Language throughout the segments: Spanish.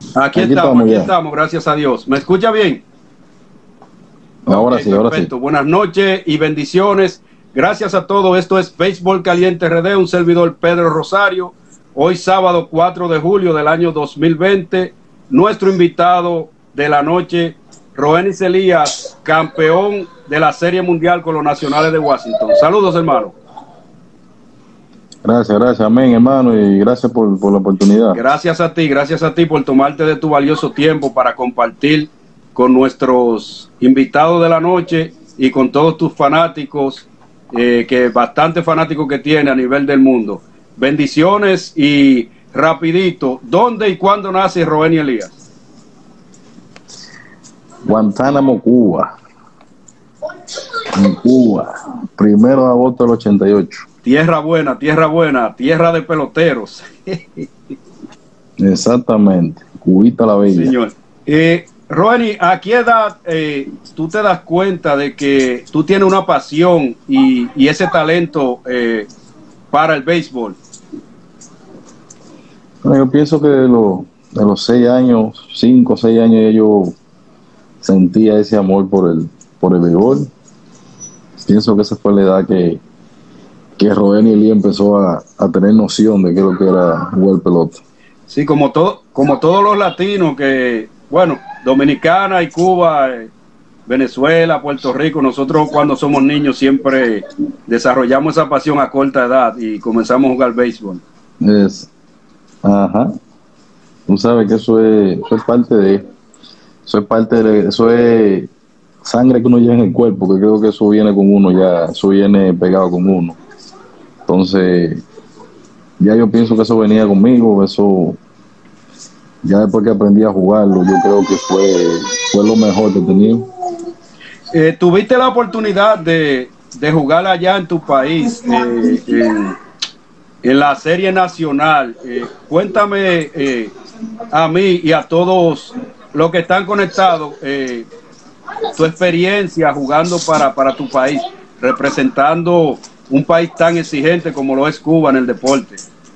Aquí estamos, gracias a Dios. ¿Me escucha bien? Ahora sí, ahora perfecto. sí. Buenas noches y bendiciones. Gracias a todos. Esto es Béisbol Caliente RD, un servidor Pedro Rosario. Hoy sábado 4 de julio del año 2020. Nuestro invitado de la noche, Roenis Elías, campeón de la Serie Mundial con los Nacionales de Washington. Saludos, hermano. Gracias, amén, hermano, y gracias por la oportunidad. Gracias a ti por tomarte de tu valioso tiempo para compartir con nuestros invitados de la noche y con todos tus fanáticos, que bastante fanáticos que tiene a nivel del mundo. Bendiciones y rapidito, ¿dónde y cuándo nace Roenis Elías? Guantánamo, Cuba. En Cuba, 1 de agosto del 88. Tierra buena, tierra de peloteros. Exactamente, Cubita la Bella. Señor. Roenis, ¿a qué edad tú te das cuenta de que tú tienes una pasión y ese talento para el béisbol? Bueno, yo pienso que de los 6 años, 5 o 6 años, ya yo sentía ese amor por el béisbol. Pienso que esa fue la edad que Roenis Elías empezó a tener noción de qué es lo que era jugar pelota. Sí, como todos los latinos que, bueno, Dominicana y Cuba, Venezuela, Puerto Rico, nosotros cuando somos niños siempre desarrollamos esa pasión a corta edad y comenzamos a jugar béisbol. Ajá. Tú sabes que eso es sangre que uno lleva en el cuerpo, que creo que eso viene con uno ya, eso viene pegado con uno. Entonces, ya yo pienso que eso venía conmigo, eso, ya después que aprendí a jugarlo, yo creo que fue lo mejor que he tenido. ¿Tuviste la oportunidad de jugar allá en tu país, en la Serie Nacional? Cuéntame a mí y a todos los que están conectados, tu experiencia jugando para tu país, representando un país tan exigente como lo es Cuba en el deporte.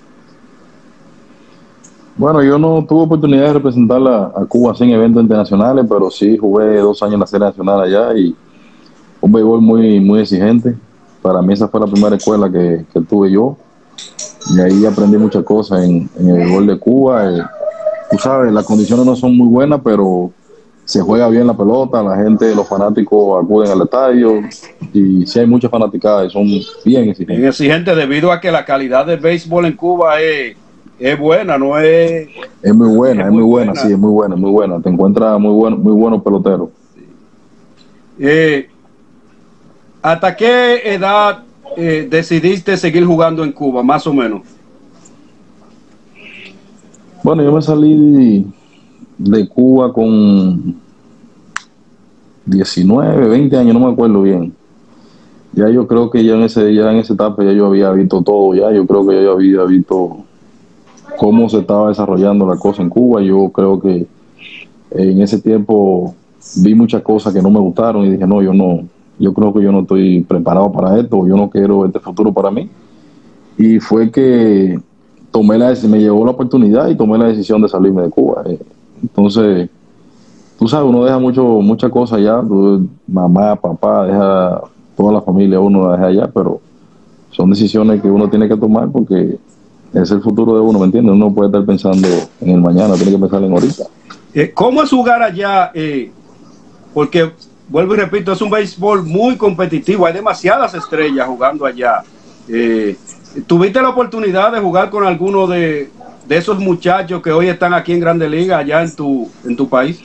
Bueno, yo no tuve oportunidad de representar a Cuba así en eventos internacionales, pero sí jugué 2 años en la Serie Nacional allá y un béisbol muy, muy exigente. Para mí esa fue la primera escuela que tuve yo y ahí aprendí muchas cosas en el béisbol de Cuba. Tú sabes, las condiciones no son muy buenas, pero se juega bien la pelota, la gente, los fanáticos acuden al estadio y sí hay muchas fanaticadas, son bien exigentes. Bien exigentes debido a que la calidad del béisbol en Cuba es buena, no es... Es muy buena, sí, es muy buena. Te encuentras muy buenos peloteros. ¿Hasta qué edad decidiste seguir jugando en Cuba, más o menos? Bueno, yo me salí de Cuba con 19, 20 años, no me acuerdo bien. Ya yo creo que ya en esa etapa ya yo había visto todo, yo creo que ya yo había visto cómo se estaba desarrollando la cosa en Cuba. Yo creo que en ese tiempo vi muchas cosas que no me gustaron y dije, no, yo creo que yo no estoy preparado para esto, yo no quiero este futuro para mí. Y fue que me llegó la oportunidad y tomé la decisión de salirme de Cuba. Entonces, tú sabes, uno deja muchas cosas allá, mamá, papá, deja toda la familia, uno la deja allá, pero son decisiones que uno tiene que tomar porque es el futuro de uno, ¿me entiendes? Uno puede estar pensando en el mañana, tiene que pensar en ahorita. ¿Cómo es jugar allá? Porque, vuelvo y repito, es un béisbol muy competitivo, hay demasiadas estrellas jugando allá. ¿Tuviste la oportunidad de jugar con alguno de esos muchachos que hoy están aquí en Grandes Ligas allá en tu país?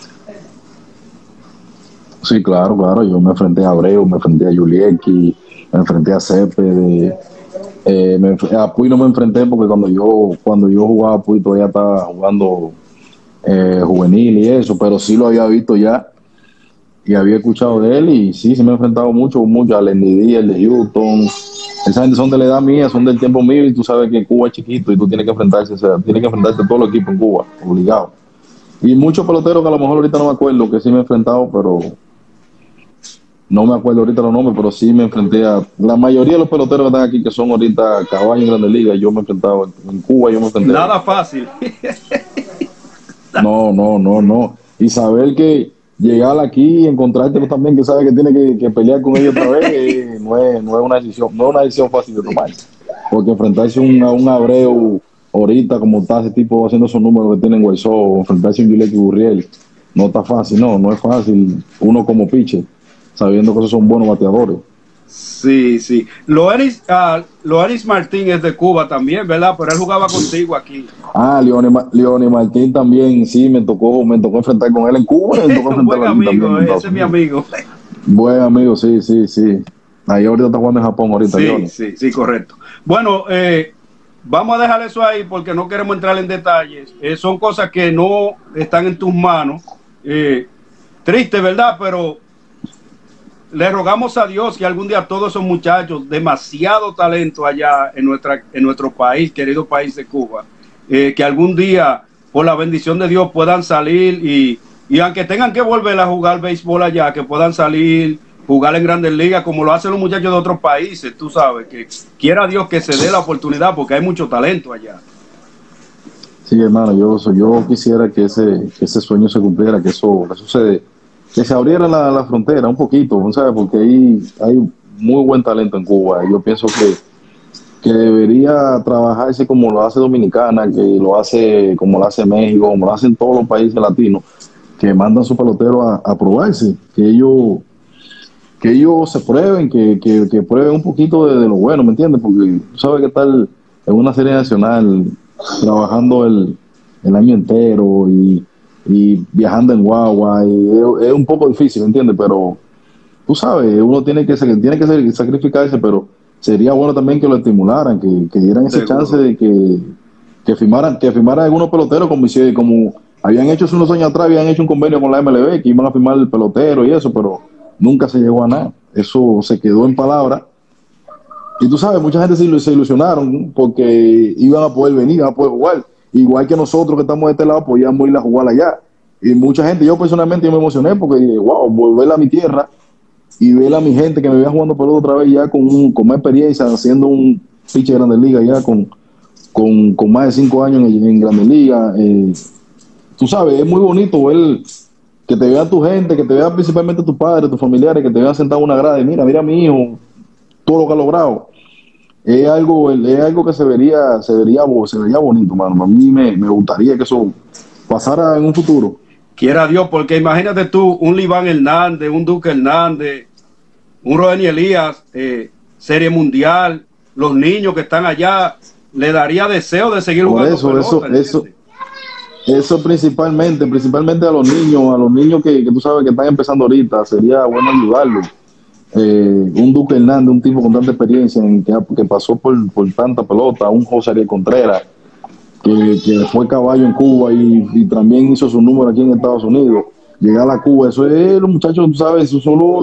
Sí, claro, yo me enfrenté a Abreu, me enfrenté a Julieki, me enfrenté a Cepeda. A Puy no me enfrenté porque cuando yo jugaba a Puy todavía estaba jugando juvenil y eso, pero sí lo había visto ya y había escuchado de él y sí, se me he enfrentado mucho a Lenny Díaz, el de Houston. Esa gente son de la edad mía, son del tiempo mío y tú sabes que Cuba es chiquito y tú tienes que enfrentarte a todo el equipo en Cuba, obligado. Y muchos peloteros que a lo mejor ahorita no me acuerdo, que sí me he enfrentado, pero no me acuerdo ahorita los nombres, pero sí me enfrenté a la mayoría de los peloteros que están aquí, que son ahorita caballos en Grandes Ligas. Yo me he enfrentado en Cuba, yo me enfrenté. Nada fácil. No, no, no, no. Y saber que llegar aquí y encontrarte también que sabe que tiene que pelear con ellos otra vez, no es una decisión, no es una decisión fácil de tomar. Porque enfrentarse a un Abreu ahorita, como está ese tipo haciendo esos números que tienen Guaysó, o enfrentarse a un Gillespie Gurriel, no está fácil, no es fácil. Uno como pitcher, sabiendo que esos son buenos bateadores. Sí, sí. Loanis Martín es de Cuba también, ¿verdad? Pero él jugaba contigo aquí. Ah, Leone Martín también, sí, me tocó enfrentar con él en Cuba, me tocó Buen enfrentarlo aquí también amigo, en Estados ese es mi Unidos. amigo. Buen amigo, sí, sí, sí. Ahí ahorita está jugando en Japón, ahorita, Sí, Leone. sí, sí, correcto. Bueno, vamos a dejar eso ahí porque no queremos entrar en detalles. Son cosas que no están en tus manos. Triste, ¿verdad? Pero le rogamos a Dios que algún día todos esos muchachos, demasiado talento allá en nuestro país, querido país de Cuba, que algún día, por la bendición de Dios, puedan salir y aunque tengan que volver a jugar béisbol allá, que puedan salir, jugar en Grandes Ligas, como lo hacen los muchachos de otros países, tú sabes, que quiera Dios que se dé la oportunidad, porque hay mucho talento allá. Sí, hermano, yo quisiera que ese sueño se cumpliera, que se abriera la frontera un poquito, ¿sabes? Porque hay muy buen talento en Cuba. Yo pienso que debería trabajarse como lo hace Dominicana, que lo hace como lo hace México, como lo hacen todos los países latinos, que mandan su pelotero a probarse, que ellos se prueben, que prueben un poquito de lo bueno, ¿me entiendes? Porque tú sabes que estar en una serie nacional trabajando el año entero y viajando en guagua, es un poco difícil, ¿me entiendes? Pero tú sabes, uno tiene que sacrificarse, pero sería bueno también que lo estimularan, que dieran ese chance Seguro. de que firmaran algunos peloteros como habían hecho hace unos años atrás, habían hecho un convenio con la MLB que iban a firmar el pelotero y eso, pero nunca se llegó a nada. Eso se quedó en palabras. Y tú sabes, mucha gente se ilusionaron porque iban a poder venir, iban a poder jugar. Igual que nosotros que estamos de este lado, podíamos ir a jugar allá. Y mucha gente, yo personalmente yo me emocioné porque dije, wow, volver a mi tierra y ver a mi gente que me veía jugando pelota otra vez ya con más experiencia, haciendo un pitcher de Grandes Ligas ya con más de 5 años en Grandes Ligas. Tú sabes, es muy bonito ver que te vean tu gente, que te vean principalmente tus padres, tus familiares, que te vean sentado en una grada y mira a mi hijo, todo lo que ha logrado. Es algo que se vería bonito, mano. A mí me gustaría que eso pasara en un futuro. Quiera Dios, porque imagínate tú, un Liván Hernández, un Duque Hernández, un Rodney Elías, Serie Mundial, los niños que están allá, le daría deseo de seguir Por jugando eso, pelota, ¿entiendes? eso principalmente a los niños que tú sabes que están empezando ahorita, sería bueno ayudarlos. Un Duque Hernández, un tipo con tanta experiencia que pasó por tanta pelota, un José Ariel Contreras, que fue caballo en Cuba y también hizo su número aquí en Estados Unidos. Llegar a Cuba, eso es, los muchachos, tú sabes, eso solo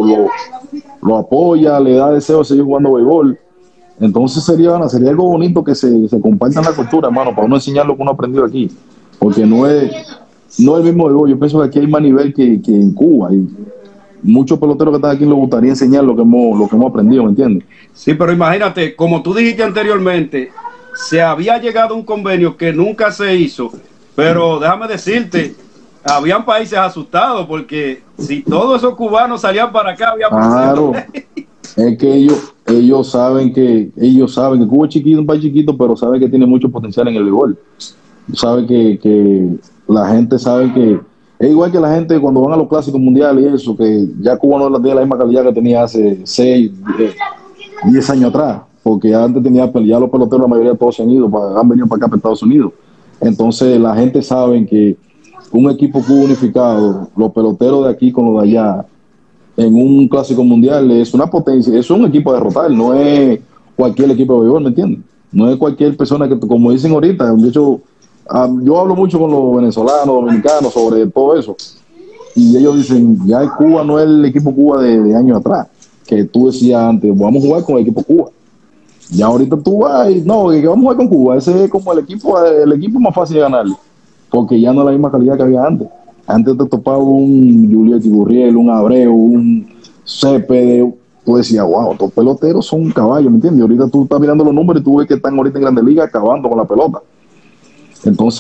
lo apoya, le da deseo de seguir jugando béisbol. Entonces sería algo bonito que se compartan la cultura, hermano, para uno enseñar lo que uno aprendió aquí. Porque no es el mismo béisbol. Yo pienso que aquí hay más nivel que en Cuba. Y muchos peloteros que están aquí les gustaría enseñar lo que hemos aprendido, ¿me entiendes? Sí, pero imagínate, como tú dijiste anteriormente, se había llegado a un convenio que nunca se hizo, pero déjame decirte, habían países asustados porque si todos esos cubanos salían para acá, había Claro, problemas. es que ellos saben que Cuba es chiquito, un país chiquito, pero saben que tiene mucho potencial en el béisbol. Sabe que la gente sabe que es igual que la gente cuando van a los clásicos mundiales y eso, que ya Cuba no tiene la misma calidad que tenía hace 6, 10 años atrás, porque antes ya los peloteros, la mayoría de todos se han ido, han venido para acá, para Estados Unidos. Entonces la gente sabe que un equipo Cuba unificado, los peloteros de aquí con los de allá, en un clásico mundial es una potencia, es un equipo a derrotar, no es cualquier equipo de béisbol, ¿me entiendes? No es cualquier persona que, como dicen ahorita, de hecho, yo hablo mucho con los venezolanos, dominicanos sobre todo eso, y ellos dicen, ya el Cuba no es el equipo Cuba de años atrás, que tú decías antes, vamos a jugar con el equipo Cuba. Ya ahorita tú vas y no, que vamos a jugar con Cuba, ese es como el equipo más fácil de ganar, porque ya no es la misma calidad que había antes. Antes te topaba un Gillespie Gurriel, un Abreu, un Cepede. Tú decías, wow, estos peloteros son caballos, ¿me entiendes? Ahorita tú estás mirando los números y tú ves que están ahorita en Grandes Ligas acabando con la pelota. Entonces,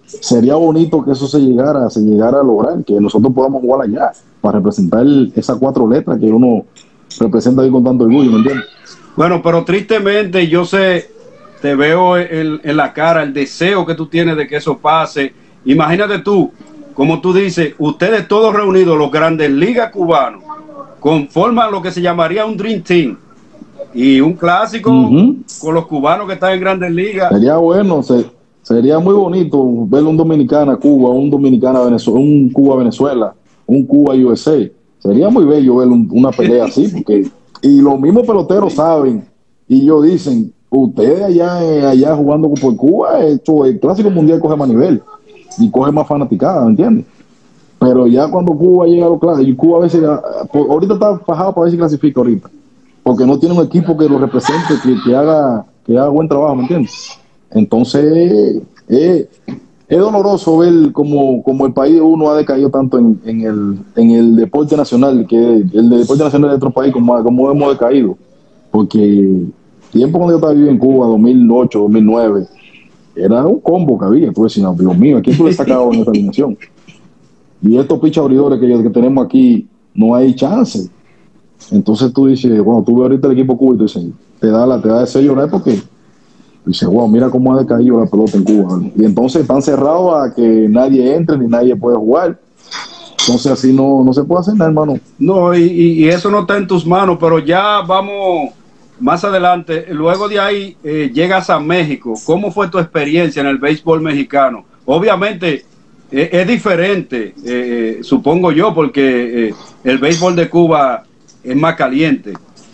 sería bonito que eso se llegara a lograr, que nosotros podamos jugar allá, para representar esas 4 letras que uno representa ahí con tanto orgullo, ¿me entiendes? Bueno, pero tristemente yo sé, te veo en la cara el deseo que tú tienes de que eso pase. Imagínate tú, como tú dices, ustedes todos reunidos, los Grandes Ligas cubanos, conforman lo que se llamaría un Dream Team y un clásico con los cubanos que están en Grandes Ligas. Sería bueno, sería muy bonito ver un dominicana Cuba, un dominicana Venezuela, un Cuba Venezuela, un Cuba USA. Sería muy bello ver una pelea así, porque y los mismos peloteros saben y ellos dicen, ustedes allá jugando por Cuba, el clásico mundial coge más nivel y coge más fanaticada, ¿me entiendes? Pero ya cuando Cuba llega a los clásicos, y Cuba a veces, ahorita está fajado para ver si clasifica ahorita, porque no tiene un equipo que lo represente, que haga buen trabajo, ¿me entiendes? Entonces, es doloroso ver como el país de uno ha decaído tanto en el deporte nacional, que el deporte nacional de otro país, como hemos decaído. Porque tiempo cuando yo estaba viviendo en Cuba, 2008, 2009, era un combo que había. Tú decías, Dios mío, ¿a quién tú le sacabas en esta alineación? Y estos pichas abridores que tenemos aquí, no hay chance. Entonces tú dices, bueno, tú ves ahorita el equipo Cuba y tú dices, te da deseo llorar porque dice, wow, mira cómo ha decaído la pelota en Cuba. Y entonces están cerrados a que nadie entre ni nadie puede jugar. Entonces así no se puede hacer nada, hermano. No, y eso no está en tus manos, pero ya vamos más adelante. Luego de ahí llegas a México. ¿Cómo fue tu experiencia en el béisbol mexicano? Obviamente es diferente, supongo yo, porque el béisbol de Cuba es más caliente.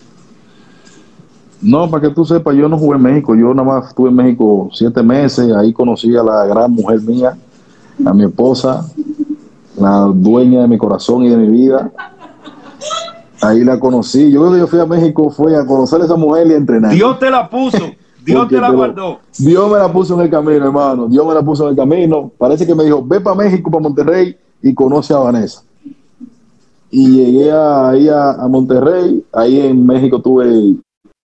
No, para que tú sepas, yo no jugué en México, yo nada más estuve en México 7 meses, ahí conocí a la gran mujer mía, a mi esposa, la dueña de mi corazón y de mi vida. Ahí la conocí, yo creo que yo fui a México, fue a conocer a esa mujer y a entrenar. Dios te la puso, Dios te la guardó. Dios me la puso en el camino, hermano, Dios me la puso en el camino. Parece que me dijo, ve para México, para Monterrey y conoce a Vanessa. Y llegué ahí a Monterrey, ahí en México tuve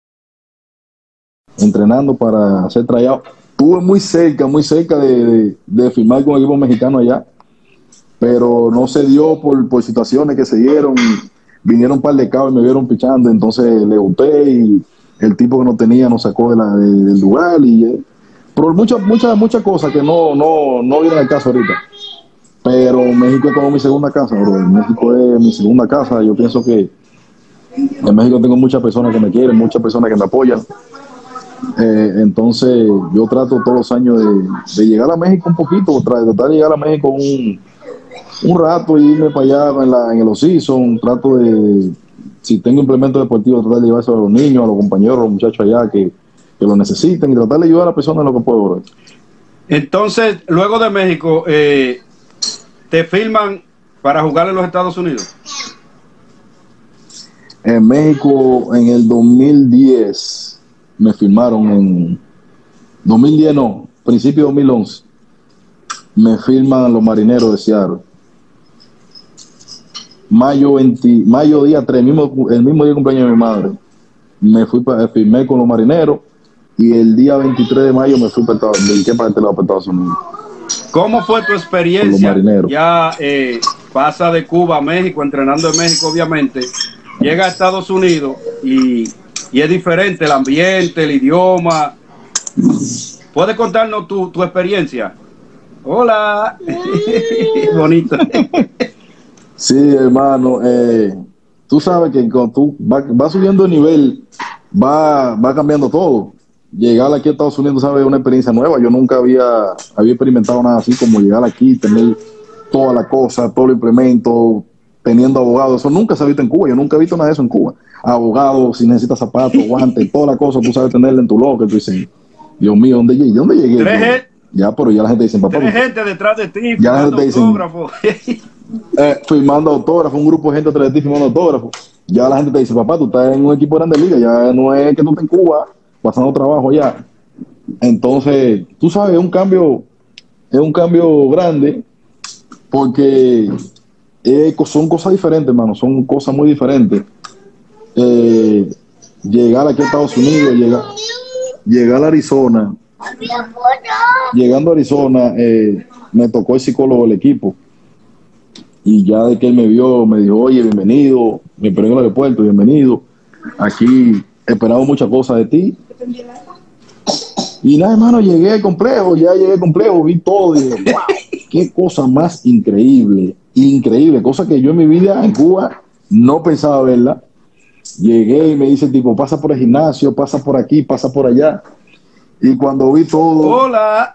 entrenando para hacer tryout. Estuve muy cerca de firmar con el equipo mexicano allá, pero no se dio por situaciones que se dieron. Vinieron un par de cabos y me vieron pichando, entonces le gusté y el tipo que no tenía nos sacó del lugar. Pero muchas cosas que no vienen al caso ahorita. Pero México es como mi segunda casa, bro. México es mi segunda casa. Yo pienso que en México tengo muchas personas que me quieren, muchas personas que me apoyan. Entonces yo trato todos los años de llegar a México un poquito, tratar de llegar a México un rato y irme para allá en el off-season. Trato de, si tengo implementos deportivos, tratar de llevarse a los niños, a los compañeros, a los muchachos allá que lo necesiten y tratar de ayudar a las personas en lo que puedo, bro. Entonces, luego de México, ¿te firman para jugar en los Estados Unidos? En México, en el 2010 me firmaron, en 2010 no, principio de 2011 me firman los Marineros de Seattle. Mayo día 3, el mismo día de cumpleaños de mi madre, firmé con los Marineros y el día 23 de mayo me fui para Estados Unidos. ¿Cómo fue tu experiencia? Ya pasa de Cuba a México, entrenando en México obviamente, llega a Estados Unidos y es diferente el ambiente, el idioma. ¿Puedes contarnos tu experiencia? Hola. Bonito. Sí, hermano. Tú sabes que cuando tú vas subiendo de nivel, va cambiando todo. Llegar aquí a Estados Unidos, sabes, es una experiencia nueva. Yo nunca había experimentado nada así como llegar aquí, tener toda la cosa, todo el implemento, teniendo abogados. Eso nunca se ha visto en Cuba. Yo nunca he visto nada de eso en Cuba. Abogados, si necesitas zapatos, guantes, toda la cosa, tú sabes tenerla en tu locker. Tú dices, Dios mío, ¿dónde llegué? Ya, pero ya la gente dice, papá. Hay gente detrás de ti, ya la gente dice, firmando autógrafos, un grupo de gente detrás de ti firmando autógrafos. Ya la gente te dice, papá, tú estás en un equipo de Grandes Ligas, ya no es que tú estés en Cuba pasando trabajo allá. Entonces, tú sabes, es un cambio grande porque son cosas diferentes, hermano, son cosas muy diferentes. Llegar aquí a Estados Unidos, llegar a Arizona, Llegando a Arizona, me tocó el psicólogo del equipo. Y ya de que él me vio, me dijo, oye, bienvenido, me esperó en el aeropuerto, bienvenido. Aquí esperamos muchas cosas de ti. Y nada, hermano, llegué al complejo, vi todo y dije, wow, qué cosa más increíble, increíble, cosa que yo en mi vida en Cuba no pensaba verla. Llegué y me dice el tipo, pasa por el gimnasio, pasa por aquí, pasa por allá. Y cuando vi todo, hola,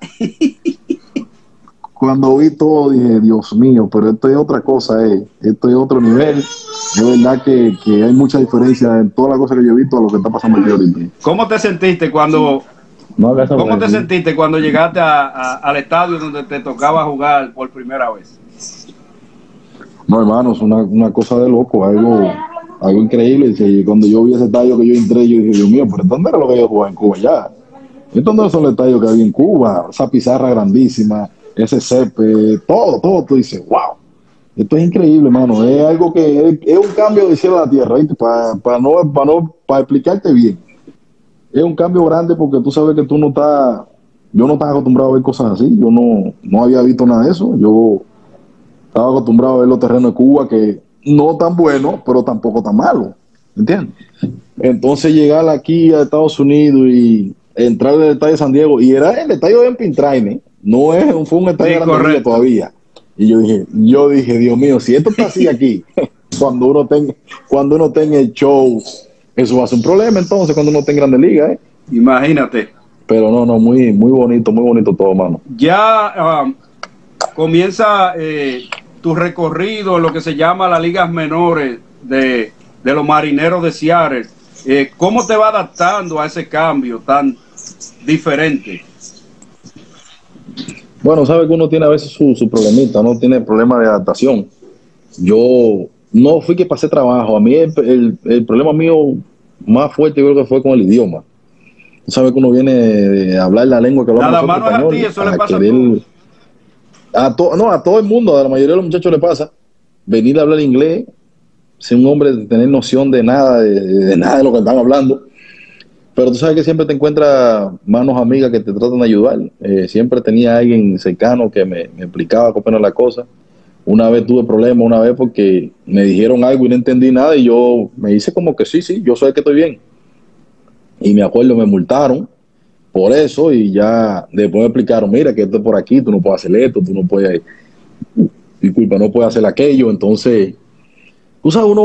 dije, Dios mío, pero esto es otra cosa, esto es otro nivel. Es verdad que hay mucha diferencia en todas las cosas que yo he visto a lo que está pasando aquí ahorita. ¿cómo te sentiste cuando llegaste al estadio donde te tocaba jugar por primera vez? No, hermano, es una cosa de loco, algo increíble. Y cuando yo vi ese estadio que yo entré, yo dije, Dios mío, pero ¿dónde era lo que yo jugaba en Cuba ya? Estos no son los estadios que había en Cuba, esa pizarra grandísima, ese césped, todo, tú dices, wow, esto es increíble, hermano, es algo que es un cambio de cielo a la tierra, ¿viste? Para explicarte bien, es un cambio grande porque tú sabes que yo no estaba acostumbrado a ver cosas así, yo no había visto nada de eso, yo estaba acostumbrado a ver los terrenos de Cuba que no tan buenos, pero tampoco tan malos, ¿entiendes? Entonces llegar aquí a Estados Unidos y entrar en el estadio de San Diego, y era el estadio de Empintraine, fue un estadio grande todavía. Y yo dije, Dios mío, si esto está así aquí, cuando uno tenga el show, eso va a ser un problema entonces cuando uno esté en Grandes Ligas, Imagínate. Pero no, muy bonito todo, mano. Ya comienza tu recorrido en lo que se llama las ligas menores de los Marineros de Seattle. ¿Cómo te va adaptando a ese cambio tan diferente? Bueno, sabe que uno tiene a veces su problemita, no tiene problema de adaptación. Yo no fui que pasé trabajo. A mí el problema mío más fuerte yo creo que fue con el idioma. Tú sabes que uno viene de hablar la lengua que hablamos nosotros, nada más español, a ti, eso le pasa a todos. A todo el mundo, a la mayoría de los muchachos le pasa venir a hablar inglés, ser un hombre de tener noción de nada, de nada de lo que están hablando. Pero tú sabes que siempre te encuentras manos amigas que te tratan de ayudar. Siempre tenía alguien cercano que me explicaba cómo era la cosa. Una vez tuve problemas, porque me dijeron algo y no entendí nada y yo me hice como que sí, yo sé que estoy bien. Y me acuerdo, me multaron por eso y ya después me explicaron, mira que esto es por aquí, tú no puedes hacer esto, tú no puedes, no puedes hacer aquello. Entonces, tú sabes, uno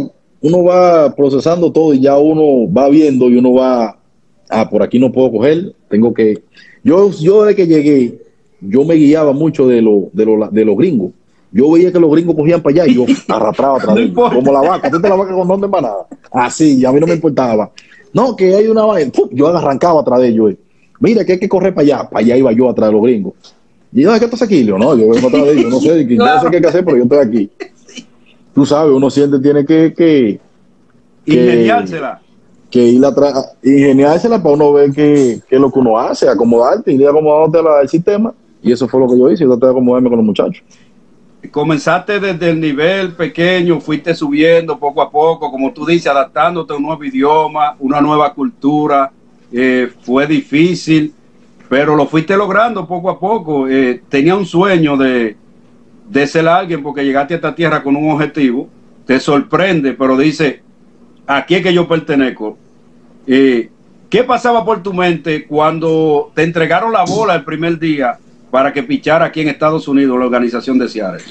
va procesando todo y ya uno va viendo y uno va, por aquí no puedo coger, tengo que... Yo desde que llegué, yo me guiaba mucho de los gringos. Yo veía que los gringos cogían para allá y yo arrastraba atrás de ellos, como la vaca, tú te la vaca con don de empanada. Así, y a mí no me importaba. No, que hay una vaina, yo arrancaba atrás de ellos. Mira que hay que correr para allá iba yo atrás de los gringos. Y yo, ¿qué estás aquí? Yo, no, yo vengo atrás de ellos, no sé, claro. No sé qué hacer, pero yo estoy aquí. Tú sabes, uno siente tiene que ingeniársela. Que ir atrás, ingeniársela para uno ver qué es lo que uno hace, acomodarte, ir acomodándote al sistema. Y eso fue lo que yo hice, yo traté de acomodarme con los muchachos. Comenzaste desde el nivel pequeño, fuiste subiendo poco a poco, como tú dices, adaptándote a un nuevo idioma, una nueva cultura. Fue difícil, pero lo fuiste logrando poco a poco. Tenía un sueño de ser alguien porque llegaste a esta tierra con un objetivo. Te sorprende, pero dice, aquí es que yo pertenezco. ¿Qué pasaba por tu mente cuando te entregaron la bola el primer día para que pichara aquí en Estados Unidos la organización de Seattle?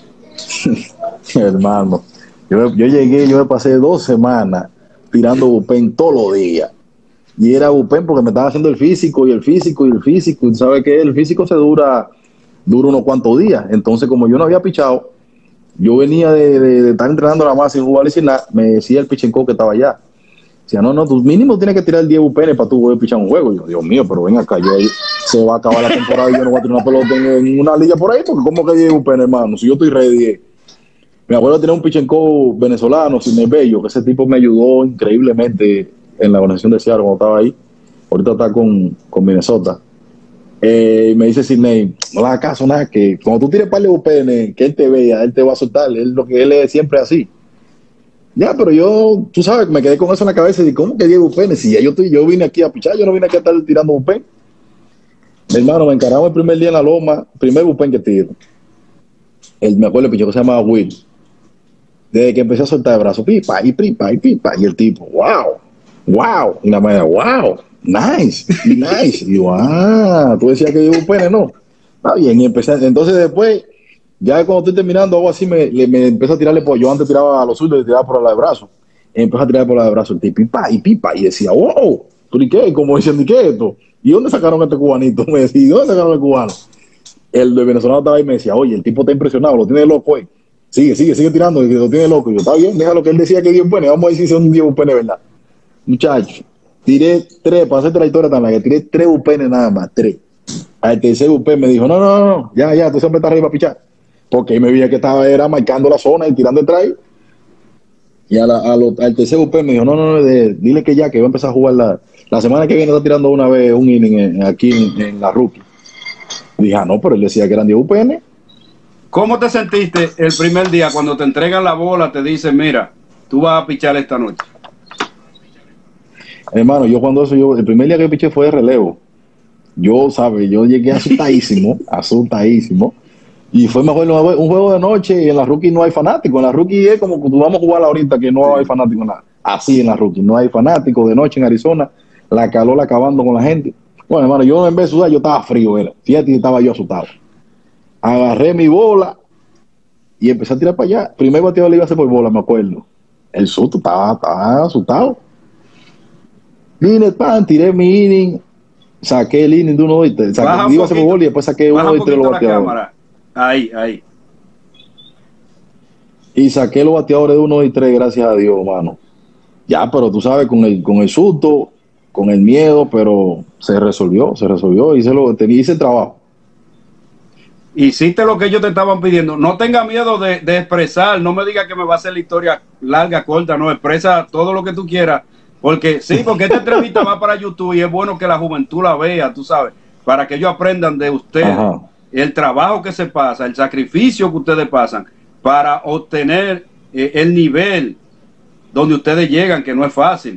Hermano, yo llegué, yo me pasé 2 semanas tirando bullpen todos los días. Y era bullpen porque me estaba haciendo el físico. Y sabes que el físico se dura unos cuantos días. Entonces, como yo no había pichado, yo venía de estar entrenando nada más sin jugar y sin nada. Me decía el pitching coach que estaba allá. Decía, no, tú mínimo tienes que tirar 10 bullpenes para tú poder pichar un juego. Y yo, Dios mío, pero ven acá, se va a acabar la temporada y yo no voy a tirar una pelota en una liga por ahí, porque ¿cómo que 10 bullpenes, hermano? Si yo estoy ready. Mi abuelo tenía un pitching coach venezolano, Sidney Bello, que ese tipo me ayudó increíblemente en la organización de Seattle cuando estaba ahí. Ahorita está con Minnesota. Me dice Sidney, no le hagas caso nada, que cuando tú tires par de bullpenes, que él te vea, él te va a soltar. Él es siempre así. Ya, pero yo, tú sabes, me quedé con eso en la cabeza y ¿cómo que 10 bullpenes? Si ya yo vine aquí a pichar, yo no vine aquí a estar tirando bullpen. Mi hermano, me encargamos el primer día en la loma, primer bullpen que tiro. Me acuerdo el pichón que se llamaba Will. Desde que empecé a soltar el brazo, pipa, y pipa, y pipa. Y el tipo, wow, wow. Y la manera, wow, nice, y nice. Y yo, tú decías que yo bullpen, ¿no? Está bien, y empecé. Entonces después, ya cuando estoy terminando, algo así, me empecé a tirarle, pues yo antes tiraba a los suyos y tiraba por la de brazo. Empecé a tirar por la de brazo el tipo, y pipa. Y decía, wow, ¿tú ni qué? Como dicen, ¿ni qué esto? ¿Y dónde sacaron a este cubanito? Me decía, ¿y dónde sacaron al cubano? El de venezolano estaba ahí y me decía, oye, el tipo está impresionado, lo tiene loco, eh. Sigue tirando, lo tiene loco. Y yo, está bien, déjalo que él decía que dio un pene, vamos a ver si son 10 bupenes, ¿verdad? Muchachos, tiré 3, para hacerte la historia tan larga, tiré 3 bupenes nada más, 3. Al tercer bupen me dijo, no, ya, tú siempre estás arriba para pichar. Porque ahí me veía que era marcando la zona y tirando el try. Y al tercer bupen me dijo, no, dile que ya, que va a empezar a jugar la semana que viene, está tirando una vez un inning aquí en la rookie. Dije, no, pero él decía que eran 10 UPN. ¿Cómo te sentiste el primer día cuando te entregan la bola, te dicen, mira, tú vas a pichar esta noche? Hermano, el primer día que piché fue de relevo. Yo llegué asustadísimo, y fue mejor un juego de noche, y en la rookie no hay fanáticos. En la rookie es como cuando vamos a jugar ahorita, que no hay fanáticos, nada. Así en la rookie, no hay fanáticos. De noche en Arizona, la calor acabando con la gente. Bueno, hermano, yo en vez de sudar, yo estaba frío, fíjate, estaba yo asustado. Agarré mi bola y empecé a tirar para allá. Primer bateador le iba a hacer por bola, me acuerdo. El susto, estaba asustado. Vine, tiré mi inning, saqué el inning de 1, 2 y 3. Iba a hacer por bola y después saqué 1, 2 y 3 los bateadores. Ahí. Y saqué los bateadores de 1, 2 y 3, gracias a Dios, mano. Ya, pero tú sabes, con el susto, con el miedo, pero se resolvió, hice el trabajo. Hiciste lo que ellos te estaban pidiendo. No tenga miedo de expresar, no me diga que me va a hacer la historia larga, corta, no, expresa todo lo que tú quieras, porque esta entrevista va para YouTube y es bueno que la juventud la vea, tú sabes, para que ellos aprendan de ustedes. Ajá. El trabajo que se pasa, el sacrificio que ustedes pasan para obtener el nivel donde ustedes llegan, que no es fácil.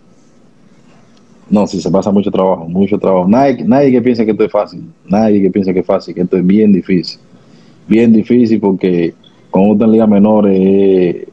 No, sí, se pasa mucho trabajo. Nadie que piense que esto es fácil. Nadie que piense que es fácil, que esto es bien difícil. Bien difícil porque cuando uno está en ligas menores,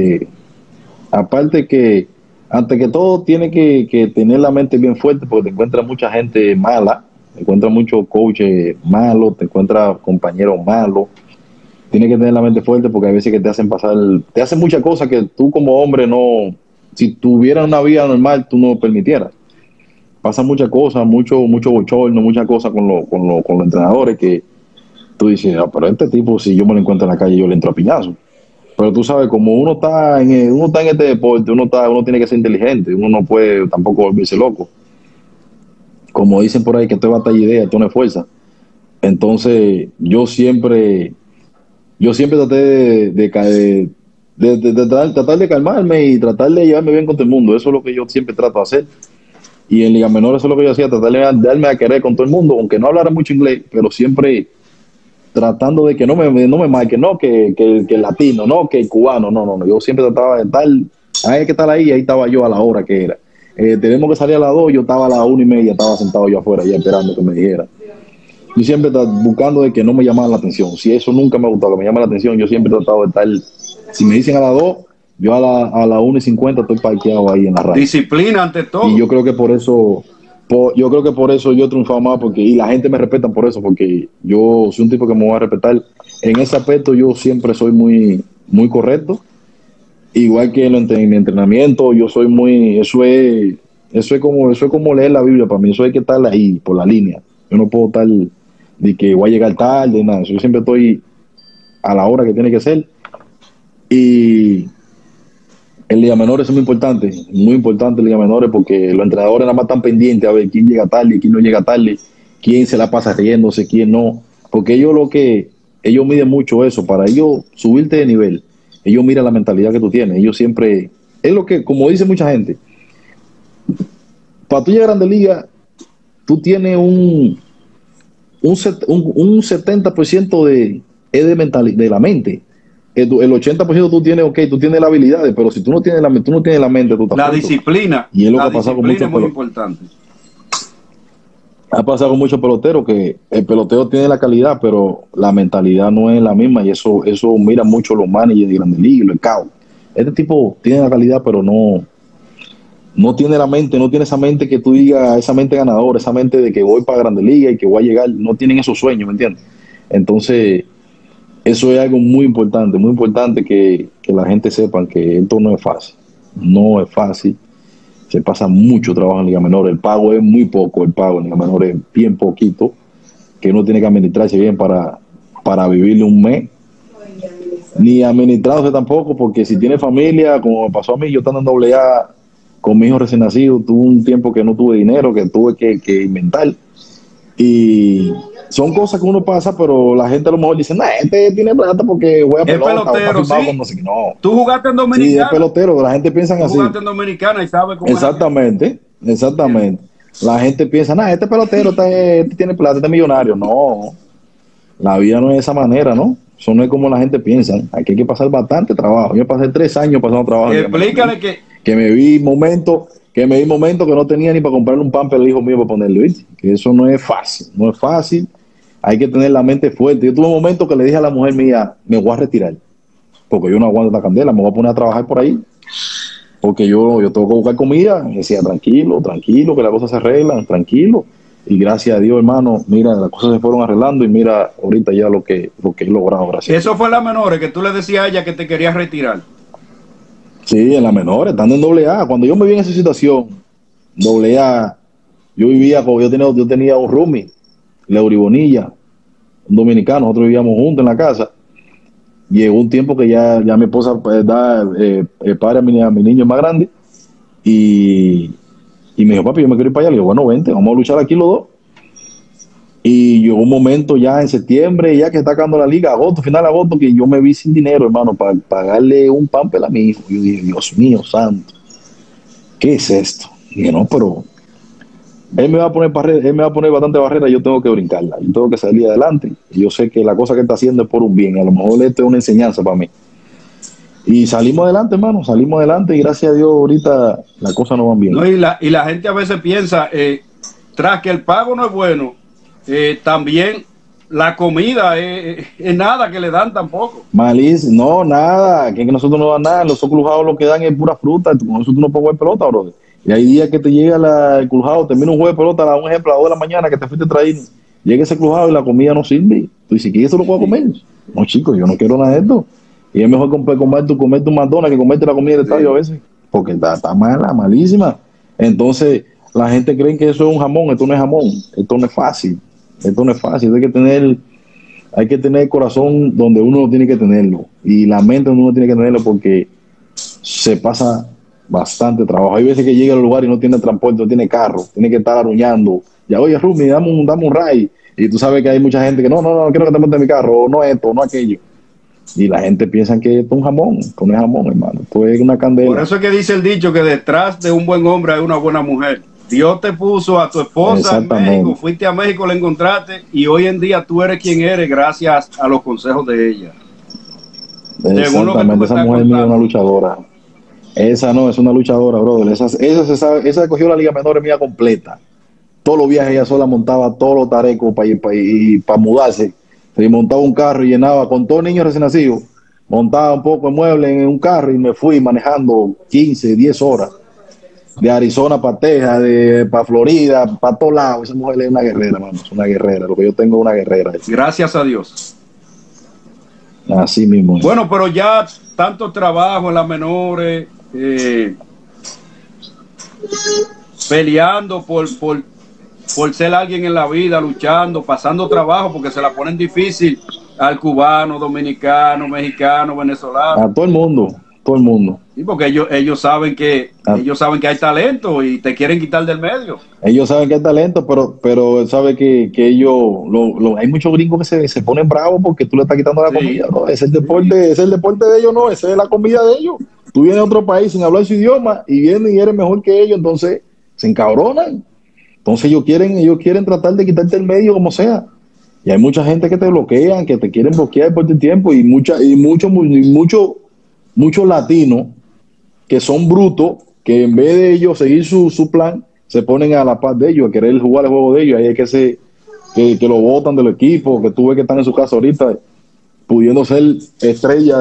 aparte que, antes que todo, tiene que tener la mente bien fuerte porque te encuentras mucha gente mala, te encuentras muchos coaches malos, te encuentras compañeros malos. Tienes que tener la mente fuerte porque hay veces que te hacen muchas cosas que tú como hombre no, si tuvieras una vida normal, tú no permitieras. Pasan muchas cosas, mucho bochorno, muchas cosas con los entrenadores que tú dices, pero este tipo, si yo me lo encuentro en la calle, yo le entro a piñazo. Pero tú sabes, como uno está en este deporte, uno tiene que ser inteligente, uno no puede tampoco volverse loco. Como dicen por ahí, que esto es batalla de ideas, esto no es fuerza. Entonces, yo siempre traté de tratar de calmarme y tratar de llevarme bien con todo el mundo. Eso es lo que yo siempre trato de hacer. Y en Liga Menor eso es lo que yo hacía, tratar de darme a querer con todo el mundo, aunque no hablara mucho inglés, pero siempre tratando de que no me marquen, no, que el latino, no, que el cubano, no. Yo siempre trataba de estar, hay que estar ahí estaba yo a la hora que era. Tenemos que salir a las 2, yo estaba a las 1:30, estaba sentado yo afuera ya esperando que me dijera. Yo siempre estaba buscando de que no me llamaran la atención. Si eso nunca me ha gustado, que me llame la atención, yo siempre he tratado de estar, si me dicen a las 2, yo a las 1:50 estoy parqueado ahí en la radio. Disciplina ante todo. Y yo creo que por eso yo he triunfado más, y la gente me respeta por eso, porque yo soy un tipo que me voy a respetar. En ese aspecto yo siempre soy muy, muy correcto. Igual que en mi entrenamiento, yo soy muy, eso es como leer la Biblia para mí, eso hay que estar ahí, por la línea. Yo no puedo estar de que voy a llegar tarde, nada. Yo siempre estoy a la hora que tiene que ser. Y el Liga Menores es muy importante el Liga Menores, porque los entrenadores nada más están pendientes a ver quién llega tarde, quién no llega tarde, quién se la pasa riéndose, quién no, porque ellos miden mucho eso, para ellos subirte de nivel, ellos miran la mentalidad que tú tienes, ellos siempre, es lo que, como dice mucha gente, para tú llegar a Grandes Ligas, tú tienes un 70% de mentalidad, de la mente. El 80% tú tienes las habilidades, pero si tú no tienes la mente, tú estás la disciplina. Y es lo que ha pasado con muchos. Es muy importante. Ha pasado con muchos peloteros que el pelotero tiene la calidad, pero la mentalidad no es la misma y eso mira mucho los managers de Grandes Ligas y los scouts. Este tipo tiene la calidad, pero no tiene la mente, no tiene esa mente que tú digas, esa mente ganadora, esa mente de que voy para Grandes Ligas y que voy a llegar, no tienen esos sueños, ¿me entiendes? Entonces, eso es algo muy importante que la gente sepa que esto no es fácil, no es fácil. Se pasa mucho trabajo en Liga Menor, el pago es muy poco, el pago en Liga Menor es bien poquito, que uno tiene que administrarse bien para vivirle un mes, ni administrarse tampoco, porque si tiene familia, como me pasó a mí, yo estando en AA con mi hijo recién nacido, tuve un tiempo que no tuve dinero, que tuve que inventar, y son cosas que uno pasa, pero la gente a lo mejor dice, nah, este tiene plata porque juega Es pelota, pelotero, o está sí. no sé qué. No. Tú jugaste en Sí, es Dominicana. pelotero, la gente piensa Tú así. jugaste en Dominicana y sabes cómo Exactamente, exactamente. La gente piensa, nah, este pelotero este tiene plata, este es millonario. No, la vida no es de esa manera, ¿no? Eso no es como la gente piensa. Aquí hay que pasar bastante trabajo. Yo pasé 3 años pasando trabajo. Explícale que me vi momentos que no tenía ni para comprarle un pamper al hijo mío para ponerle, ¿viste? Que eso no es fácil, no es fácil. Hay que tener la mente fuerte. Yo tuve un momento que le dije a la mujer mía, me voy a retirar, porque yo no aguanto esta candela, me voy a poner a trabajar por ahí, porque yo tengo que buscar comida. Me decía, tranquilo, tranquilo, que las cosas se arreglan, tranquilo. Y gracias a Dios, hermano, mira, las cosas se fueron arreglando y mira ahorita ya lo que he logrado, gracias. Eso fue en las menores, que tú le decías a ella que te querías retirar. Sí, en las menores, estando en AA. Cuando yo me vi en esa situación, AA, yo vivía, yo tenía un roomie, Leury Bonilla, un dominicano, nosotros vivíamos juntos en la casa. Llegó un tiempo que ya mi esposa da padre a mi niño más grande y me dijo, papi, yo me quiero ir para allá. Le digo, bueno, vente, vamos a luchar aquí los dos. Y llegó un momento ya en septiembre, ya que está acabando la liga, agosto, final de agosto, que yo me vi sin dinero, hermano, para pagarle un pamper a mi hijo. Yo dije, Dios mío, santo, ¿qué es esto? Y dije, no, pero él me va a poner bastante barrera, yo tengo que brincarla, yo tengo que salir adelante. Y yo sé que la cosa que está haciendo es por un bien, a lo mejor esto es una enseñanza para mí. Y salimos adelante, hermano, salimos adelante y gracias a Dios ahorita las cosas no van bien. No, y la gente a veces piensa, tras que el pago no es bueno, también la comida es nada que le dan tampoco. Malísimo, no, nada, que nosotros no dan nada, los clujados lo que dan es pura fruta, con eso tú no puedes jugar pelota, brother. Y hay días que te llega el crujado, termina un juego de pelota, un ejemplo, a las 2 de la mañana que te fuiste a traer, llega ese crujado y la comida no sirve. Tú dices, ¿qué eso lo puedo comer? No, chicos, yo no quiero nada de esto. Y es mejor comerte un McDonald's que comerte la comida del estadio a veces, porque está mala, malísima. Entonces, la gente cree que eso es un jamón, esto no es jamón, esto no es fácil, hay que tener el corazón donde uno tiene que tenerlo y la mente donde uno tiene que tenerlo, porque se pasa bastante trabajo. Hay veces que llega al lugar y no tiene transporte, no tiene carro, tiene que estar aruñando. Ya, oye, Rumi, dame un ride. Y tú sabes que hay mucha gente que no quiero que te monte mi carro, o no esto, no aquello. Y la gente piensa que esto es un jamón, esto no es jamón, hermano, esto es una candela. Por eso es que dice el dicho que detrás de un buen hombre hay una buena mujer. Dios te puso a tu esposa en México, fuiste a México, la encontraste y hoy en día tú eres quien eres gracias a los consejos de ella. Exactamente, esa mujer mía es una luchadora. Esa no, es una luchadora, brother. Esa cogió la Liga Menor mía completa. Todos los viajes ella sola montaba todos los tarecos para mudarse. Se montaba un carro y llenaba con todos niños recién nacidos. Montaba un poco de muebles en un carro y me fui manejando 15, 10 horas. De Arizona para Texas, para Florida, para todos lados. Esa mujer es una guerrera, hermano. Es una guerrera. Lo que yo tengo es una guerrera. Gracias a Dios. Así mismo. Bueno, pero ya tanto trabajo en las menores, peleando por ser alguien en la vida, luchando, pasando trabajo, porque se la ponen difícil al cubano, dominicano, mexicano, venezolano. A todo el mundo. Sí, porque ellos saben que hay talento y te quieren quitar del medio. Ellos saben que hay talento, pero sabe que ellos, hay muchos gringos que se ponen bravos porque tú le estás quitando la comida, ¿no? Es el deporte de ellos, no, esa es la comida de ellos. Tú vienes a otro país sin hablar su idioma y vienes y eres mejor que ellos, entonces se encabronan. Entonces ellos quieren tratar de quitarte el medio como sea. Y hay mucha gente que te bloquean, que te quieren bloquear por tu tiempo y muchos latinos que son brutos, que en vez de ellos seguir su plan, se ponen a la paz de ellos, a querer jugar el juego de ellos. Ahí es que lo botan del equipo, que tú ves que están en su casa ahorita, pudiendo ser estrella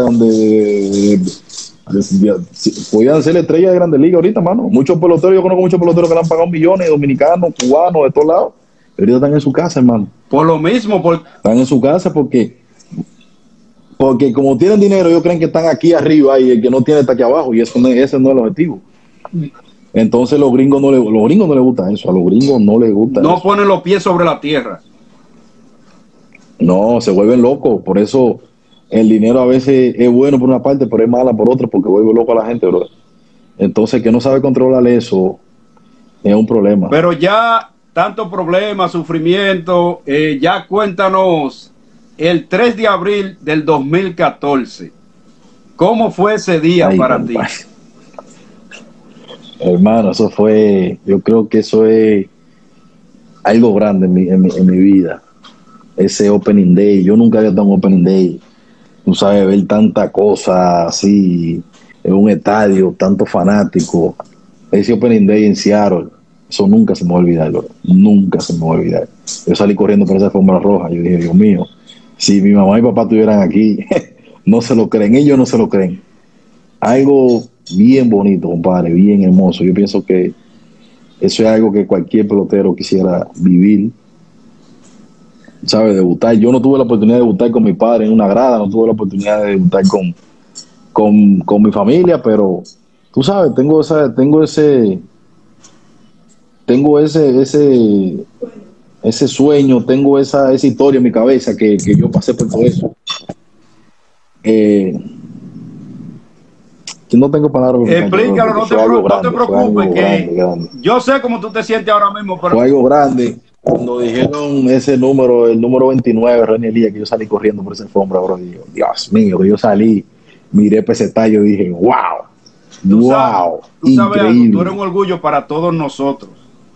podían ser estrellas de Grandes Ligas ahorita, mano. Muchos peloteros, yo conozco muchos peloteros que le han pagado millones, dominicanos, cubanos, de todos lados. Ahorita están en su casa, hermano. Por lo mismo, están en su casa porque como tienen dinero, ellos creen que están aquí arriba y el que no tiene está aquí abajo, y ese no es el objetivo. Entonces los gringos no les gusta eso, a los gringos no les gusta no eso. Ponen los pies sobre la tierra. No, se vuelven locos, por eso el dinero a veces es bueno por una parte, pero es mala por otra, porque vuelve loco a la gente, bro. Entonces, que no sabe controlar eso es un problema. Pero ya, tanto problema, sufrimiento, ya cuéntanos, el 3 de abril del 2014, ¿cómo fue ese día para ti? Hermano, eso fue, yo creo que eso es algo grande en mi vida. Ese opening day, yo nunca había dado un opening day. Tú sabes, ver tanta cosa así en un estadio, tantos fanáticos. Ese opening day en Seattle, eso nunca se me va a olvidar, bro. Nunca se me va a olvidar. Yo salí corriendo por esa alfombra roja. Yo dije, Dios mío, si mi mamá y papá estuvieran aquí, no se lo creen, ellos no se lo creen. Algo bien bonito, compadre, bien hermoso. Yo pienso que eso es algo que cualquier pelotero quisiera vivir. ¿Sabes? Debutar. Yo no tuve la oportunidad de debutar con mi padre en una grada, no tuve la oportunidad de debutar con mi familia, pero tú sabes, tengo ese sueño, tengo esa historia en mi cabeza que yo pasé por todo eso. Que no tengo palabras. Explícalo, no te preocupes, grande. Yo sé cómo tú te sientes ahora mismo, pero fue algo grande. Cuando dijeron ese número, el número 29, René Elías, que yo salí corriendo por esa alfombra, bro, digo, Dios mío, que yo salí, miré ese tallo y dije, wow, wow, increíble. Tú eres un orgullo para todos nosotros,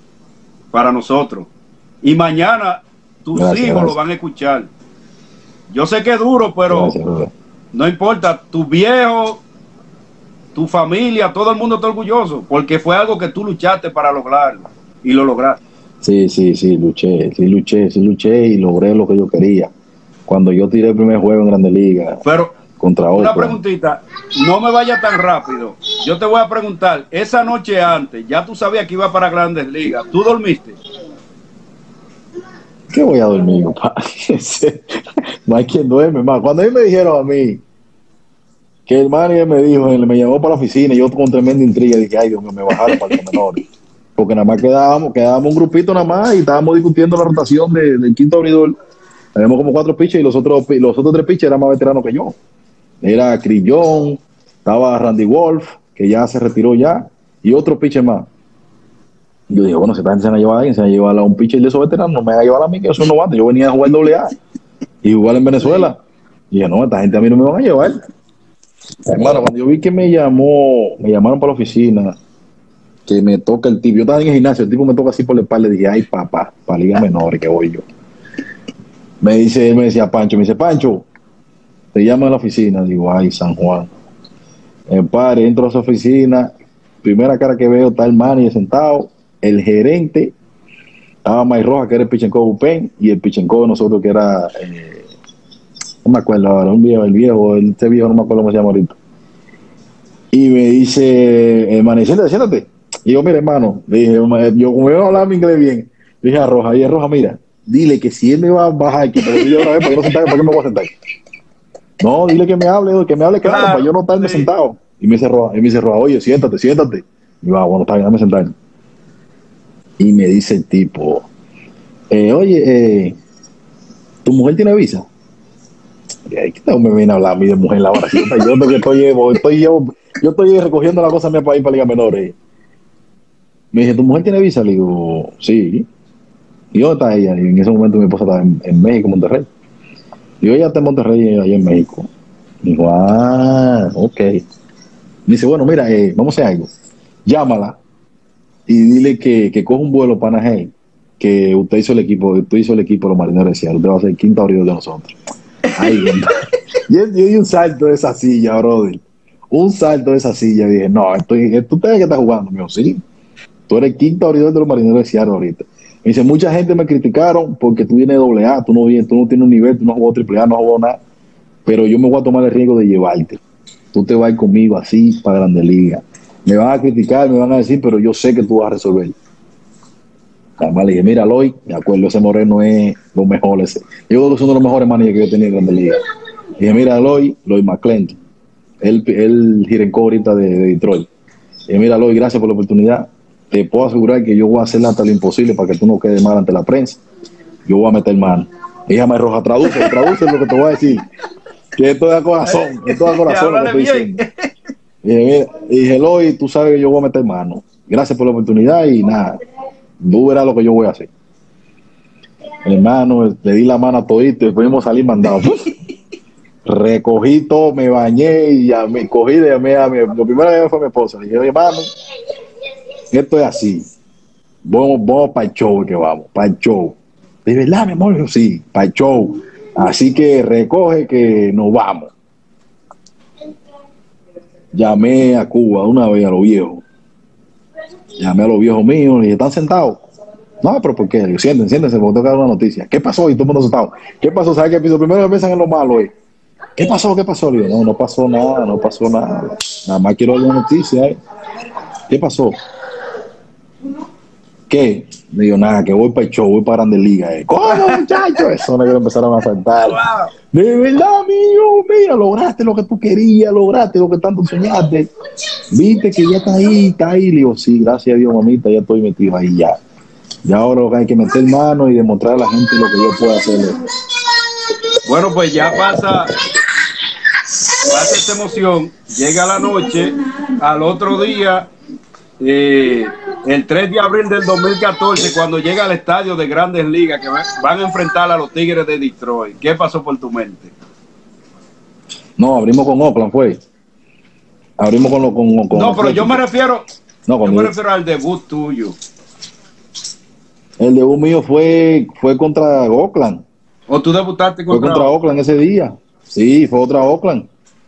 y mañana tus hijos lo van a escuchar. Yo sé que es duro, pero no importa, tu viejo, tu familia, todo el mundo está orgulloso, porque fue algo que tú luchaste para lograrlo, y lo lograste. Sí, luché y logré lo que yo quería. Cuando yo tiré el primer juego en Grandes Ligas contra una preguntita, no me vaya tan rápido. Yo te voy a preguntar, esa noche antes, ya tú sabías que iba para Grandes Ligas, ¿tú dormiste? ¿Qué voy a dormir, papá? No hay quien duerme, más. Cuando ellos me dijeron a mí que el manager me dijo, me llamó para la oficina y yo con tremenda intriga dije, ay Dios mío, me bajaron para los menores. Porque nada más quedábamos un grupito nada más y estábamos discutiendo la rotación del quinto abridor. Tenemos como 4 pitchers y los otros 3 pitchers eran más veteranos que yo. Era Crillón, estaba Randy Wolf, que ya se retiró ya, y otro pitcher más. Yo dije, bueno, si esta gente se van a llevar a alguien, se van a llevar a un pitcher de esos veteranos, no me van a llevar a mí, que yo soy novato. Yo venía a jugar AA y jugar en Venezuela. Y dije, no, esta gente a mí no me van a llevar. Hermano, cuando yo vi que me llamaron para la oficina, que me toca el tipo, yo estaba en el gimnasio, el tipo me toca así por la espalda, le dije, ay papá, para liga menor que voy yo. Me decía Pancho, me dice, Pancho, te llama a la oficina, digo, ay San Juan. Padre, entro a esa oficina, primera cara que veo, está el manager sentado, el gerente, estaba Mike Rojas, que era el Pichenco Bupen, y el Pichenco de nosotros, que era, no me acuerdo ahora, este viejo no me acuerdo cómo se llama ahorita. Y me dice, manager, siéntate. Y yo, mira, hermano, le dije, yo como yo hablaba mi inglés bien, dije a Roja, mira, dile que si él me va a bajar, que me lo pide una vez, ¿para qué me voy a sentar? No, dile que me hable claro, para yo no estarme sentado. Y me dice Roja, oye, siéntate. Y yo, bueno, está bien, dame sentar. Y me dice el tipo, oye, ¿tu mujer tiene visa? Y ahí que me viene a hablar a mí de mujer en la hora. Yo estoy recogiendo la cosa mía para ir para Liga Menores. Me dice, ¿tu mujer tiene visa? Le digo, sí. ¿Y dónde está ella? Y en ese momento mi esposa estaba en México, Monterrey. Y yo, ella está en Monterrey, allá en México. Y digo, ok. Me dice, bueno, mira, vamos a hacer algo. Llámala y dile que coja un vuelo para Anaheim, que usted hizo el equipo de los Marineros de Seattle. Usted va a ser el quinto abridor de nosotros. Ay, yo di un salto de esa silla, brother. Un salto de esa silla. Y dije, no, usted que está jugando. Me dijo, sí. Tú eres quinto abridor de los Marineros de Seattle ahorita. Me dice, mucha gente me criticaron porque tú vienes de AA, tú no tienes un nivel, tú no has jugado AAA, no has jugado nada, pero yo me voy a tomar el riesgo de llevarte. Tú te vas a ir conmigo así para Grandes Ligas. Me van a criticar, me van a decir, pero yo sé que tú vas a resolver. Además le dije, mira, Lloyd, de acuerdo, ese Moreno es lo mejor. Yo creo que es uno de los mejores manillas que yo he tenido en Grandes Ligas. Dije, mira, Lloyd McClendon, el girencó ahorita de Detroit. Dije, mira, Lloyd, gracias por la oportunidad. Te puedo asegurar que yo voy a hacer hasta lo imposible para que tú no quedes mal ante la prensa. Yo voy a meter mano. Ella me roja, traduce lo que te voy a decir. Que esto es de corazón, esto es de corazón lo que estoy diciendo. Y dije, Lloyd, tú sabes que yo voy a meter mano. Gracias por la oportunidad y nada, tú verás lo que yo voy a hacer. Hermano, le di la mano a todito y después íbamos a salir mandados. Recogí todo, me bañé y ya me cogí, llamé a lo primero que fue a mi esposa. Le dije, hermano, esto es así. Vamos para el show que vamos, para el show. De verdad, mi amor, sí, para el show. Así que recoge que nos vamos. Llamé a Cuba una vez a los viejos. Llamé a los viejos míos y dije, ¿están sentados? No, pero ¿por qué? Siéntense, porque tengo que dar una noticia. ¿Qué pasó? Y todo el mundo sentado. ¿Qué pasó? ¿Sabes qué? Lo primero que piensan en lo malo es, ¿qué pasó? ¿Qué pasó? Le digo, no pasó nada, no pasó nada. Nada más quiero dar una noticia. ¿Qué pasó? ¿Qué? Le digo, nada, que voy para el show, voy para Grandes Ligas. ¿Cómo, muchachos? Eso no empezaron a saltar. De verdad, amigo, mira, lograste lo que tú querías, lograste lo que tanto soñaste. Viste que ya está ahí. Le digo, sí, gracias a Dios, mamita, ya estoy metido ahí ya. Ya ahora hay que meter mano y demostrar a la gente lo que yo puedo hacer. Bueno, pues ya pasa esta emoción, llega la noche, al otro día, el 3 de abril del 2014, cuando llega al estadio de Grandes Ligas, que van a enfrentar a los Tigres de Detroit. ¿Qué pasó por tu mente? No, abrimos con Oakland, fue. Abrimos con no, pero yo me refiero, al debut tuyo. El debut mío fue contra Oakland. ¿O tú debutaste contra Oakland ese día? Sí, fue contra Oakland.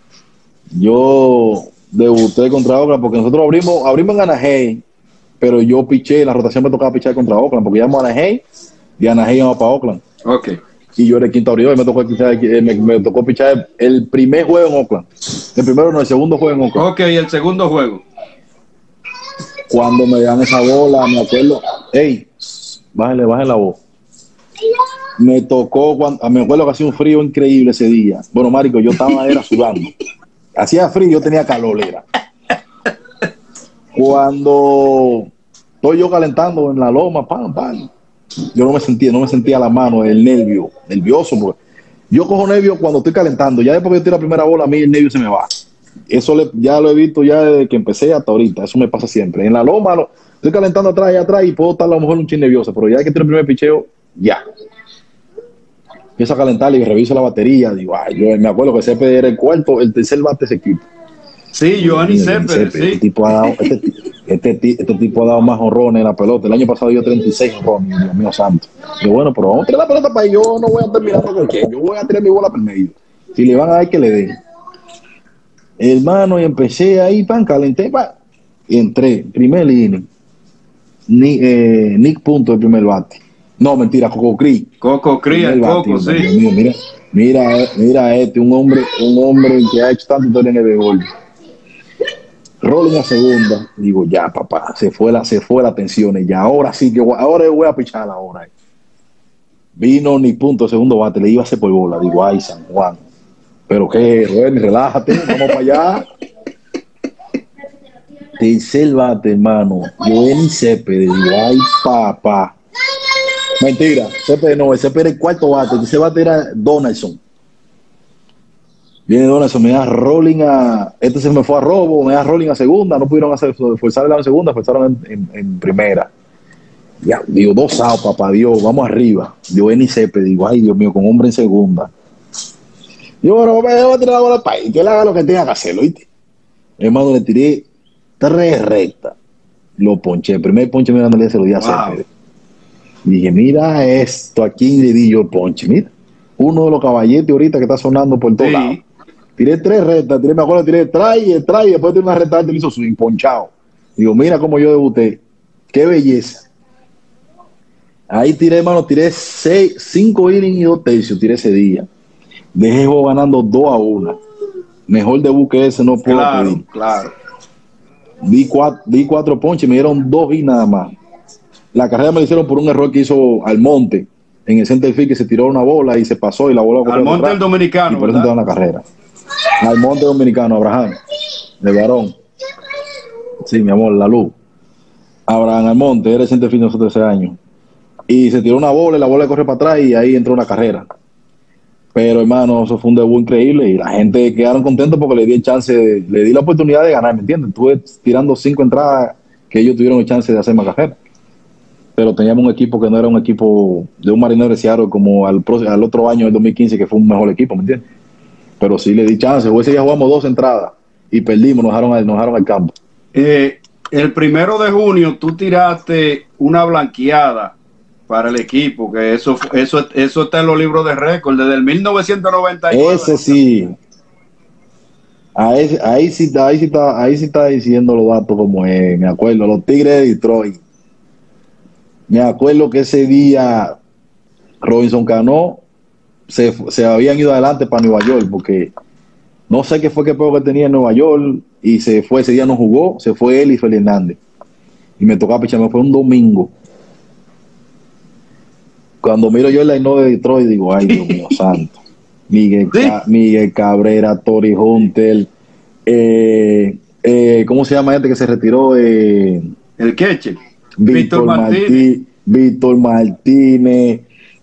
Yo debuté contra Oakland porque nosotros abrimos en Anaheim, pero yo piché, la rotación me tocaba pichar contra Oakland porque íbamos a Anaheim, de Anaheim íbamos para Oakland. Ok. Y yo era el quinto abridor y me tocó pichar el primer juego en Oakland. El primero no, el segundo juego en Oakland. Ok, el segundo juego. Cuando me dan esa bola, me acuerdo, hey, bájale la voz. Me tocó, me acuerdo que hacía un frío increíble ese día. Bueno, marico, yo estaba sudando. Hacía frío, yo tenía calor, era. Cuando estoy yo calentando en la loma, yo no me sentía la mano, el nervioso, porque yo cojo nervio cuando estoy calentando. Ya después que yo tiro la primera bola, a mí el nervio se me va. Eso ya lo he visto ya desde que empecé hasta ahorita. Eso me pasa siempre. En la loma, estoy calentando atrás y atrás y puedo estar a lo mejor un chin nervioso, pero ya que tiro el primer picheo, ya. Empiezo a calentar y reviso la batería. Digo, yo me acuerdo que Céspedes era el tercer bate de ese equipo. Sí, Giovanni Céspedes, sí. Este tipo ha dado más honrones en la pelota. El año pasado dio 36 honrones, Dios mío santo. Y bueno, pero vamos a tirar la pelota para ahí. Yo no voy a terminar con qué. Yo voy a tirar mi bola por medio. Si le van a dar, que le den. Hermano, y empecé ahí, calenté, y entré, primer inning. Nick Punto, el primer bate. No, mentira, Coco Cri, el Coco, sí. Mío, mira un hombre que ha hecho tanto historia en el béisbol. Rolling a segunda, digo, ya papá, se fue la tensión, ya, ahora sí, ahora voy a pichar ahora. Vino Nick Punto, segundo bate, le iba a hacer por bola, digo, ay, San Juan, pero qué, relájate, vamos para allá. Tercer bate, hermano, Giovanni Céspedes, digo, ay, papá. Mentira, Céspedes no, ese era el cuarto bate, ese bate era Donaldson. Viene Donaldson, me da rolling se me fue a robo, me da rolling a segunda, no pudieron forzarle en segunda, forzaron en primera. Ya, digo, 2 outs, papá Dios, vamos arriba. Yo en Céspedes, digo, ay Dios mío, con hombre en segunda. Yo, bueno, voy a tirar la bola para ahí, que él haga lo que tenga que hacerlo, ¿viste? Hermano, le tiré 3 rectas, lo ponché, el primer ponche mirándole se lo di a Céspedes. Dije, mira esto, aquí le di yo el ponche, mira. Uno de los caballetes ahorita que está sonando por todos lados. Tiré 3 rectas, me acuerdo, tiré try, y después tiré una recta y le hizo swing, ponchado. Digo, mira cómo yo debuté. qué belleza. Ahí tiré, hermano, tiré 5 innings y 2 tercios, tiré ese día. Dejé el juego ganando 2-1. Mejor debut que ese no puedo pedir. Claro. Di 4 ponches, me dieron 2 y nada más. La carrera me la hicieron por un error que hizo Almonte en el center field, que se tiró una bola y se pasó y la bola. Almonte el dominicano. Y por eso entró en la carrera. Almonte dominicano, Abraham, de varón. Sí, mi amor, la luz. Abraham Almonte, era el center field de nosotros 13 años. Y se tiró una bola y la bola corre para atrás y ahí entró una carrera. Pero hermano, eso fue un debut increíble y la gente quedaron contentos porque le di el chance, le di la oportunidad de ganar, ¿me entiendes? Estuve tirando 5 entradas que ellos tuvieron el chance de hacer más carreras. Pero teníamos un equipo que no era un equipo de un Marinero de Seattle como al otro año, el 2015, que fue un mejor equipo, ¿me entiendes? Pero sí le di chance. Ese día jugamos 2 entradas y perdimos, nos dejaron al campo. El 1 de junio tú tiraste una blanqueada para el equipo, que eso está en los libros de récord desde el 1999. Ese sí. Ahí sí está diciendo los datos como es. Me acuerdo, los Tigres de Detroit. Me acuerdo que ese día Robinson Cano se habían ido adelante para Nueva York, porque no sé qué fue que peor que tenía en Nueva York, y se fue, ese día no jugó, se fue él y Félix Hernández. Y me tocaba pichar, fue un domingo. Cuando miro yo el line de Detroit, digo, ay, Dios mío santo. Miguel Cabrera, Tory Hunter, ¿cómo se llama este que se retiró? El catcher. Víctor Martínez,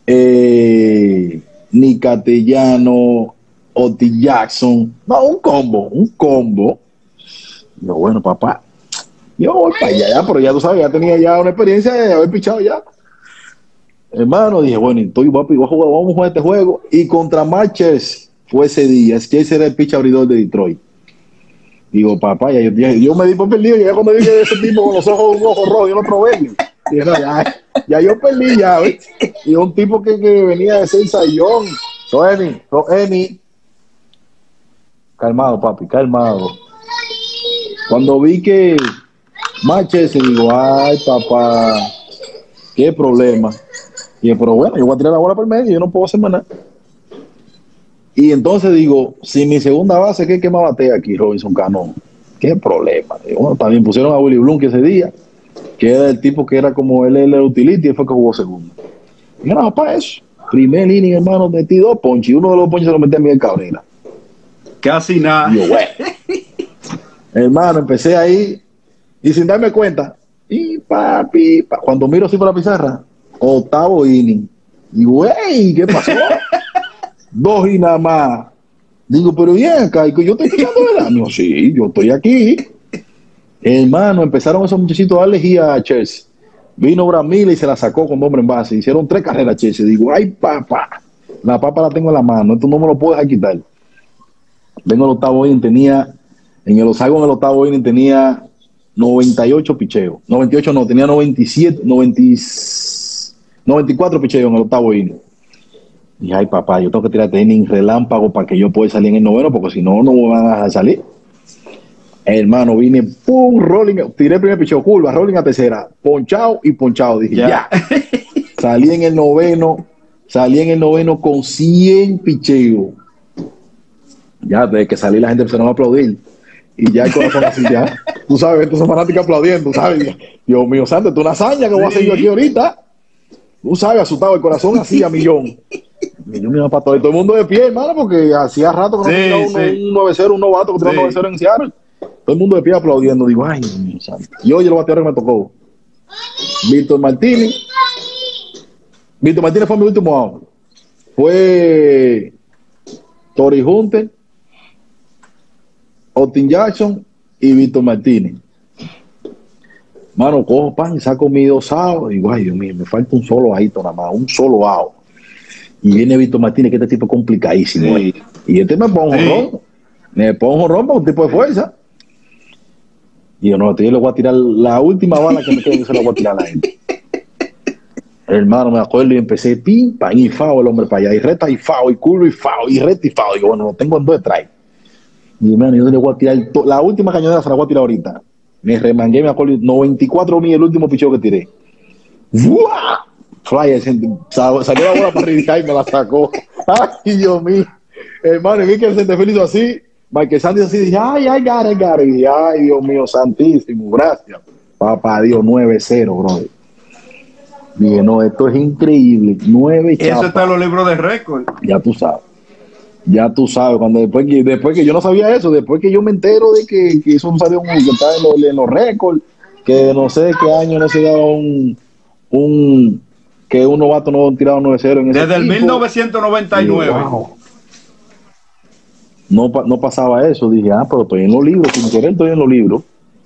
Nick Castellano, Oti Jackson. No, un combo. Yo, bueno, papá, yo voy para allá, pero ya tú sabes, ya tenía ya una experiencia de haber pichado ya. Hermano, dije, bueno, vamos a jugar este juego. Y contra Marchers fue ese día. Es que ese era el pitch abridor de Detroit. Digo, papá, yo me di por perdido. Ya cuando vi que ese tipo con los ojos, un ojo rojo, yo no probé. Dije, no, ya yo perdí ya, ¿ves? Y un tipo que venía de ser sayón. Emi. Calmado, papi, calmado. Cuando vi que Marchers, digo, ay, papá, qué problema. Y pero bueno, yo voy a tirar la bola por medio, yo no puedo hacer más nada. Y entonces digo, si mi segunda base, ¿qué me batea aquí, Robinson Cano? ¿Qué problema? Digo, bueno, también pusieron a Willy Blum ese día, que era el tipo que era como él el utility, y fue que jugó segundo. Y no, para eso. Primer inning, hermano, metí 2 ponches, y uno de los ponches se lo metí a Miguel Cabrera. Casi nada. Y yo, bueno. Hermano, empecé ahí, y sin darme cuenta, y papi, cuando miro así por la pizarra, 8º inning. Y güey, ¿qué pasó? 2 y nada más. Digo, pero bien acá, yo estoy pillando, ¿verdad? Digo, sí, yo estoy aquí. Hermano, empezaron esos muchachitos a darle gira a Chelsea. Vino Bramila y se la sacó con hombre en base. Hicieron 3 carreras a Chelsea. Digo, ay, papá, la papa la tengo en la mano. Esto no me lo puedo dejar quitar. Vengo al 8º inning, tenía 8º inning tenía 98 picheos. 98 no, tenía 94 picheos en el 8º inning. Y ay, papá, yo tengo que tirar este inning relámpago para que yo pueda salir en el 9º, porque si no, no me van a dejar salir. Hermano, vine, pum, rolling, tiré el primer picheo, curva, rolling a tercera, ponchado. Dije, ya. Salí en el 9º con 100 picheos. Ya, desde que salí la gente empezaron a aplaudir. Y ya el corazón así, ya. Tú sabes, estos son fanáticos aplaudiendo, ¿sabes? Dios mío, santo, esto es una hazaña que voy a hacer yo aquí ahorita. Tú sabes, asustado, el corazón así a millón. Y yo me iba para todo el mundo de pie, hermano, porque hacía rato que no tiraba un 9-0, un novato que tiraba un 9-0 en Seattle. Todo el mundo de pie aplaudiendo. Digo, ay, Dios mío, santo. Y hoy el bateador que me tocó, Víctor Martínez. Víctor Martínez fue mi último out. Fue Tory Hunter, Austin Jackson y Víctor Martínez. Mano, cojo pan y saco mi 2 outs. Digo, ay, Dios mío, me falta un solo out nada más, un solo out. Y viene Víctor Martínez, que este tipo es complicadísimo. Sí. Y este me pongo jonrón. Me pongo jonrón para un tipo de fuerza. Y yo, no, yo le voy a tirar la última bala que me quede, que se la voy a tirar a la gente. Hermano, me acuerdo y empecé pim, pam, y fao el hombre para allá. Y recta y fao, y curva y fao, y recta y fao. Digo, bueno, lo tengo en 2 strikes. Y hermano, yo le voy a tirar la última cañonera, se la voy a tirar ahorita. Me remangué, me acuerdo, 94 mil el último picheo que tiré. ¡Fua! Flyer, salió la bola para arriba y me la sacó. Ay, Dios mío. Hermano, vi que el centerfield hizo así. Michael Sandy así, dije, ay, got it. Y, ay, Dios mío, santísimo, gracias. Papá Dios, 9-0, bro. Dije, no, esto es increíble. 9 chapas. Eso está en los libros de récord. Ya tú sabes, cuando después que yo no sabía eso, después que yo me entero de que eso salió que está en los récords, que no sé qué año no se daba que un novato no tiraba 9-0 en ese desde el equipo. 1999. Y, wow, no pasaba eso. Dije, pero estoy en los libros, sin querer estoy en los libros.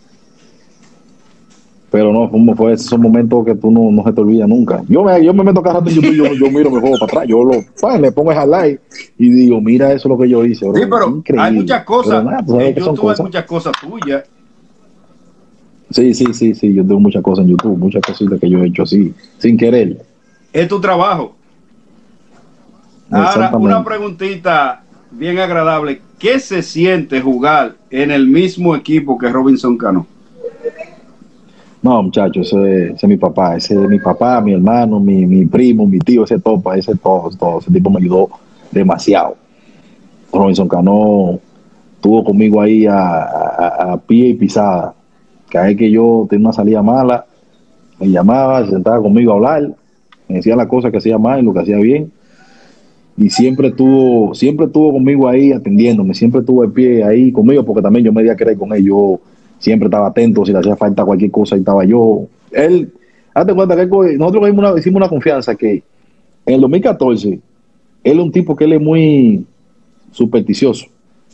Pero no, fue esos momentos que tú no se te olvida nunca. Yo me meto cada rato en YouTube, yo miro mi juego para atrás, le pongo el highlight y digo, mira eso es lo que yo hice. Bro. Sí, pero increíble. Hay muchas cosas, en YouTube hay muchas cosas tuyas. Sí, yo tengo muchas cosas en YouTube, muchas cositas que yo he hecho así, sin querer. Es tu trabajo. Ahora, una preguntita bien agradable. ¿Qué se siente jugar en el mismo equipo que Robinson Cano? No, muchachos, ese es mi papá, mi hermano, mi primo, mi tío, ese topa, ese tipo me ayudó demasiado. Robinson Cano estuvo conmigo ahí a pie y pisada. Cada vez que yo tenía una salida mala, me llamaba, se sentaba conmigo a hablar, me decía las cosas que hacía mal y lo que hacía bien. Y siempre estuvo conmigo ahí atendiéndome, siempre estuvo de pie ahí conmigo, porque también yo me di a querer con él. Yo siempre estaba atento, si le hacía falta cualquier cosa, ahí estaba yo. Él, hazte cuenta que nosotros hicimos una confianza que en el 2014, él es un tipo que él es muy supersticioso.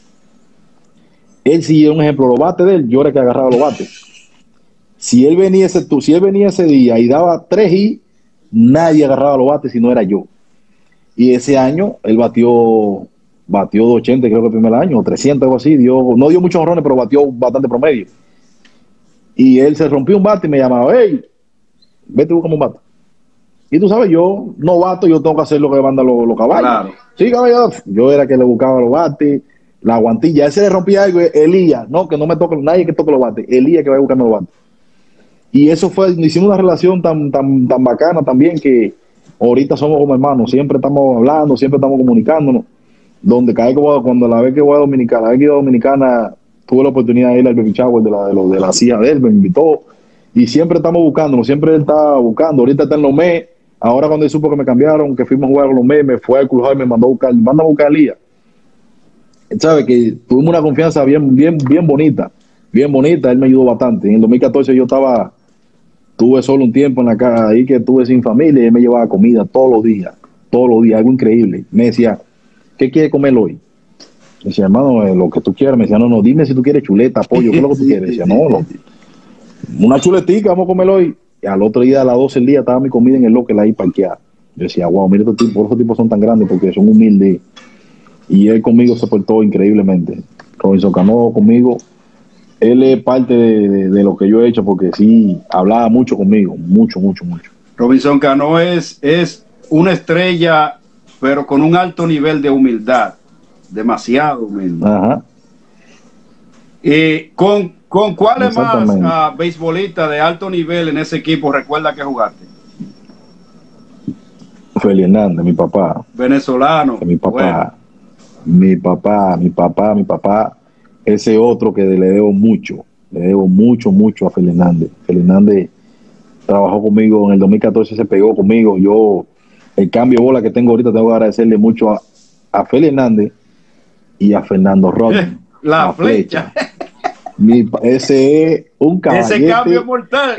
Él, si un ejemplo, los bates de él, yo era el que agarraba los bates. Si él venía ese día y daba 3 y nadie agarraba los bates si no era yo. Y ese año él batió 280, creo que el primer año, o 300, algo así. No dio muchos honrones, pero batió bastante promedio. Y él se rompió un bate y me llamaba, hey, vete, buscame un bate. Y tú sabes, yo no bato, yo tengo que hacer lo que mandan los caballos. Claro. Sí, caballo. Yo era que le buscaba los bates, la guantilla. Él se le rompía algo, Elías, no, que no me toque, nadie que toque los bates. Elías que vaya a buscarme los bates. Y eso hicimos una relación tan bacana también, que ahorita somos como hermanos, siempre estamos hablando, siempre estamos comunicándonos. Donde cada vez que cuando la vez que voy a Dominicana, tuve la oportunidad de ir al baby shower de la CIA de él, me invitó. Y siempre estamos buscándonos, siempre él está buscando. Ahorita está en los MES. Ahora cuando él supo que me cambiaron, que fuimos a jugar a los MES, me fue al Club y me mandó a buscar a Lía. ¿Sabe? Que tuvimos una confianza bien bonita. Bien bonita, él me ayudó bastante. En el 2014 tuve solo un tiempo en la casa ahí que estuve sin familia y él me llevaba comida todos los días, algo increíble. Me decía, ¿qué quieres comer hoy? Me decía, hermano, lo que tú quieras. Me decía, no, dime si tú quieres chuleta, pollo, ¿qué es lo que tú quieres? Decía, una chuletica, vamos a comer hoy. Y al otro día, a las 12 del día, estaba mi comida en el local ahí parqueada. Yo decía, wow, mira estos tipos son tan grandes porque son humildes. Y él conmigo se portó increíblemente. Robinson Cano conmigo, él es parte de lo que yo he hecho, porque sí, hablaba mucho conmigo, mucho. Robinson Cano es una estrella, pero con un alto nivel de humildad, demasiado humilde. Ajá. ¿Con cuáles más beisbolistas de alto nivel en ese equipo recuerda que jugaste? Feli Hernández, mi papá. Venezolano. Mi papá. Bueno. Mi papá. Ese otro que le debo mucho a Feli Hernández. Feli Hernández trabajó conmigo en el 2014, se pegó conmigo. El cambio de bola que tengo ahorita, tengo que agradecerle mucho a Feli Hernández y a Fernando Rodney. La flecha. Ese es un caballete. Ese cambio mortal.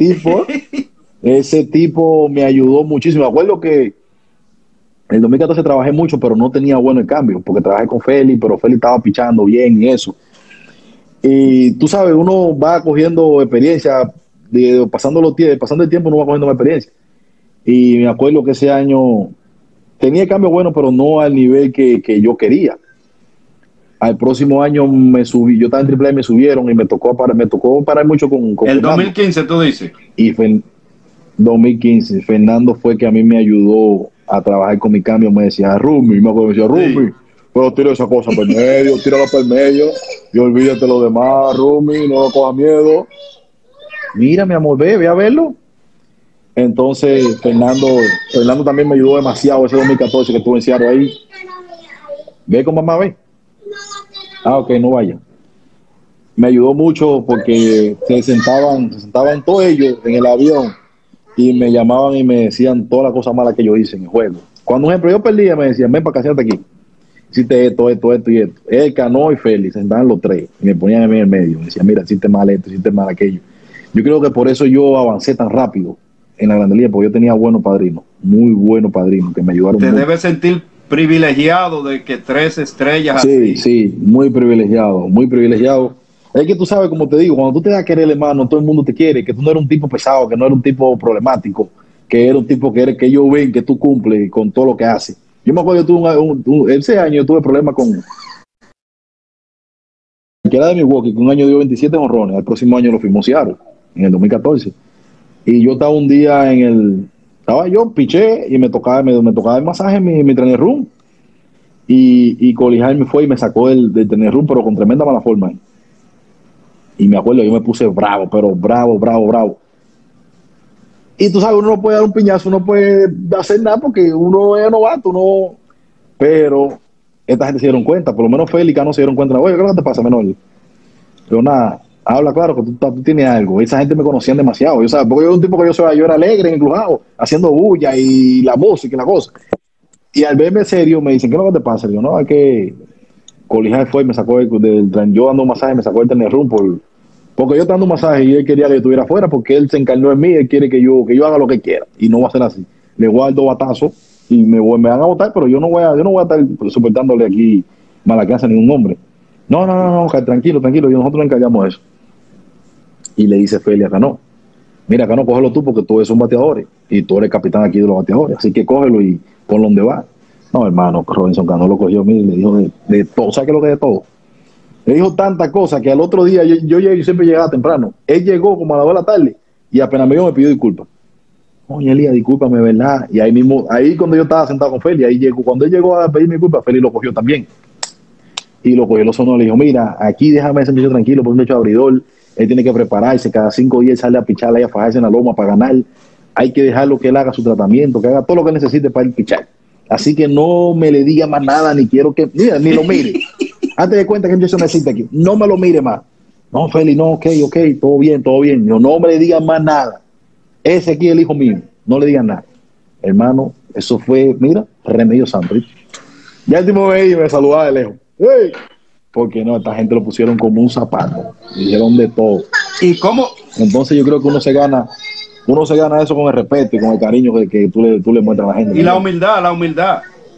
Ese tipo me ayudó muchísimo. Me acuerdo que en el 2014 trabajé mucho, pero no tenía bueno el cambio, porque trabajé con Feli, pero Feli estaba pichando bien y eso. Y tú sabes, uno va cogiendo experiencia, pasando el tiempo uno va cogiendo más experiencia. Y me acuerdo que ese año tenía el cambio bueno, pero no al nivel que yo quería. Al próximo año me subí, yo estaba en AAA y me subieron y me tocó parar mucho con el Fernando. 2015 tú dices. Y 2015, Fernando fue que a mí me ayudó a trabajar con mi cambio. Me decía, Rumi, pero tira esa cosa por el medio, tíralo por el medio y olvídate lo demás, Rumi, no cojas miedo. Mira, mi amor, ve a verlo. Entonces, Fernando también me ayudó demasiado ese 2014 que estuve en Seattle ahí. Ve con mamá, ve. Ah, ok, no vaya. Me ayudó mucho porque se sentaban todos ellos en el avión y me llamaban y me decían todas las cosas malas que yo hice en el juego. Cuando, por ejemplo, yo perdía, me decían, ven para acá, siéntate aquí. Hiciste esto y esto. Él, Cano y Félix, sentaban los tres y me ponían a mí en el medio. Me decían, mira, hiciste mal esto, hiciste mal aquello. Yo creo que por eso yo avancé tan rápido en la Grande Liga, porque yo tenía buenos padrinos, muy buenos padrinos que me ayudaron Te mucho. debes sentir privilegiado de que 3 estrellas Sí, así. sí, muy privilegiado, muy privilegiado. Es que tú sabes, como te digo, cuando tú te das a querer, hermano, todo el mundo te quiere, que tú no eres un tipo pesado, que no eres un tipo problemático, que eres un tipo que ellos ven que tú cumples con todo lo que haces. Yo me acuerdo, yo tuve ese año yo tuve problemas con que era de Milwaukee, que un año dio 27 honrones, al próximo año lo firmó Seattle, en el 2014. Y yo estaba un día estaba yo, piché, y me tocaba el masaje en mi training room, y Colijay me fue y me sacó del training room, pero con tremenda mala forma. Y me acuerdo, yo me puse bravo, pero bravo. Y tú sabes, uno no puede dar un piñazo, uno no puede hacer nada porque uno es novato, pero esta gente se dieron cuenta, por lo menos Félix no se dieron cuenta. Oye, ¿qué es lo que te pasa, menor? Pero nada, habla claro que tú tienes algo. Esa gente me conocían demasiado, yo sabes, porque yo era un tipo que yo era alegre en el clubhouse, haciendo bulla y la música y la cosa. Y al verme serio me dicen, ¿qué es lo que te pasa? Yo, no, es que Colijay fue y me sacó yo dando un masaje, me sacó el training room porque yo estaba dando un masaje y él quería que yo estuviera afuera porque él se encarnó en mí, él quiere que yo haga lo que quiera y no va a ser así. Le voy a dar 2 batazos y me van a votar, pero yo no voy a estar soportándole aquí malaqueanza a ningún hombre. No, tranquilo, nosotros nos encargamos de eso. Y le dice Félix a Cano, mira, Cano, cógelo tú porque tú eres un bateador y tú eres capitán aquí de los bateadores, así que cógelo y ponlo donde va. No, hermano, Robinson Cano lo cogió, mire, y le dijo de todo, ¿sabes qué es lo que es de todo? Le dijo tantas cosas que al otro día, yo siempre llegaba temprano, él llegó como a las 2 de la tarde y apenas me pidió disculpas. Oye, Elías, discúlpame, ¿verdad? Y ahí cuando yo estaba sentado con Félix, cuando él llegó a pedirme disculpas, Félix lo cogió también. Y lo cogió, lo sonó, le dijo, mira, aquí déjame sentirse tranquilo, por un hecho abridor, él tiene que prepararse, cada 5 días sale a picharla y a fajarse en la loma para ganar, hay que dejarlo que él haga su tratamiento, que haga todo lo que necesite para ir pichar. Así que no me le diga más nada, ni quiero que, mira, ni lo mire. Antes de cuenta que yo se necesita aquí, no me lo mire más. No, Félix, no, ok, todo bien. Yo, no me le digan más nada. Ese aquí es el hijo mío, no le digan nada. Hermano, eso fue, mira, remedio santo. Ya el último vez me saludaba de lejos. ¡Hey! Porque no, esta gente lo pusieron como un zapato. Dijeron de todo. ¿Y cómo? Entonces yo creo que uno se gana eso con el respeto y con el cariño que tú le muestras a la gente. Y la humildad.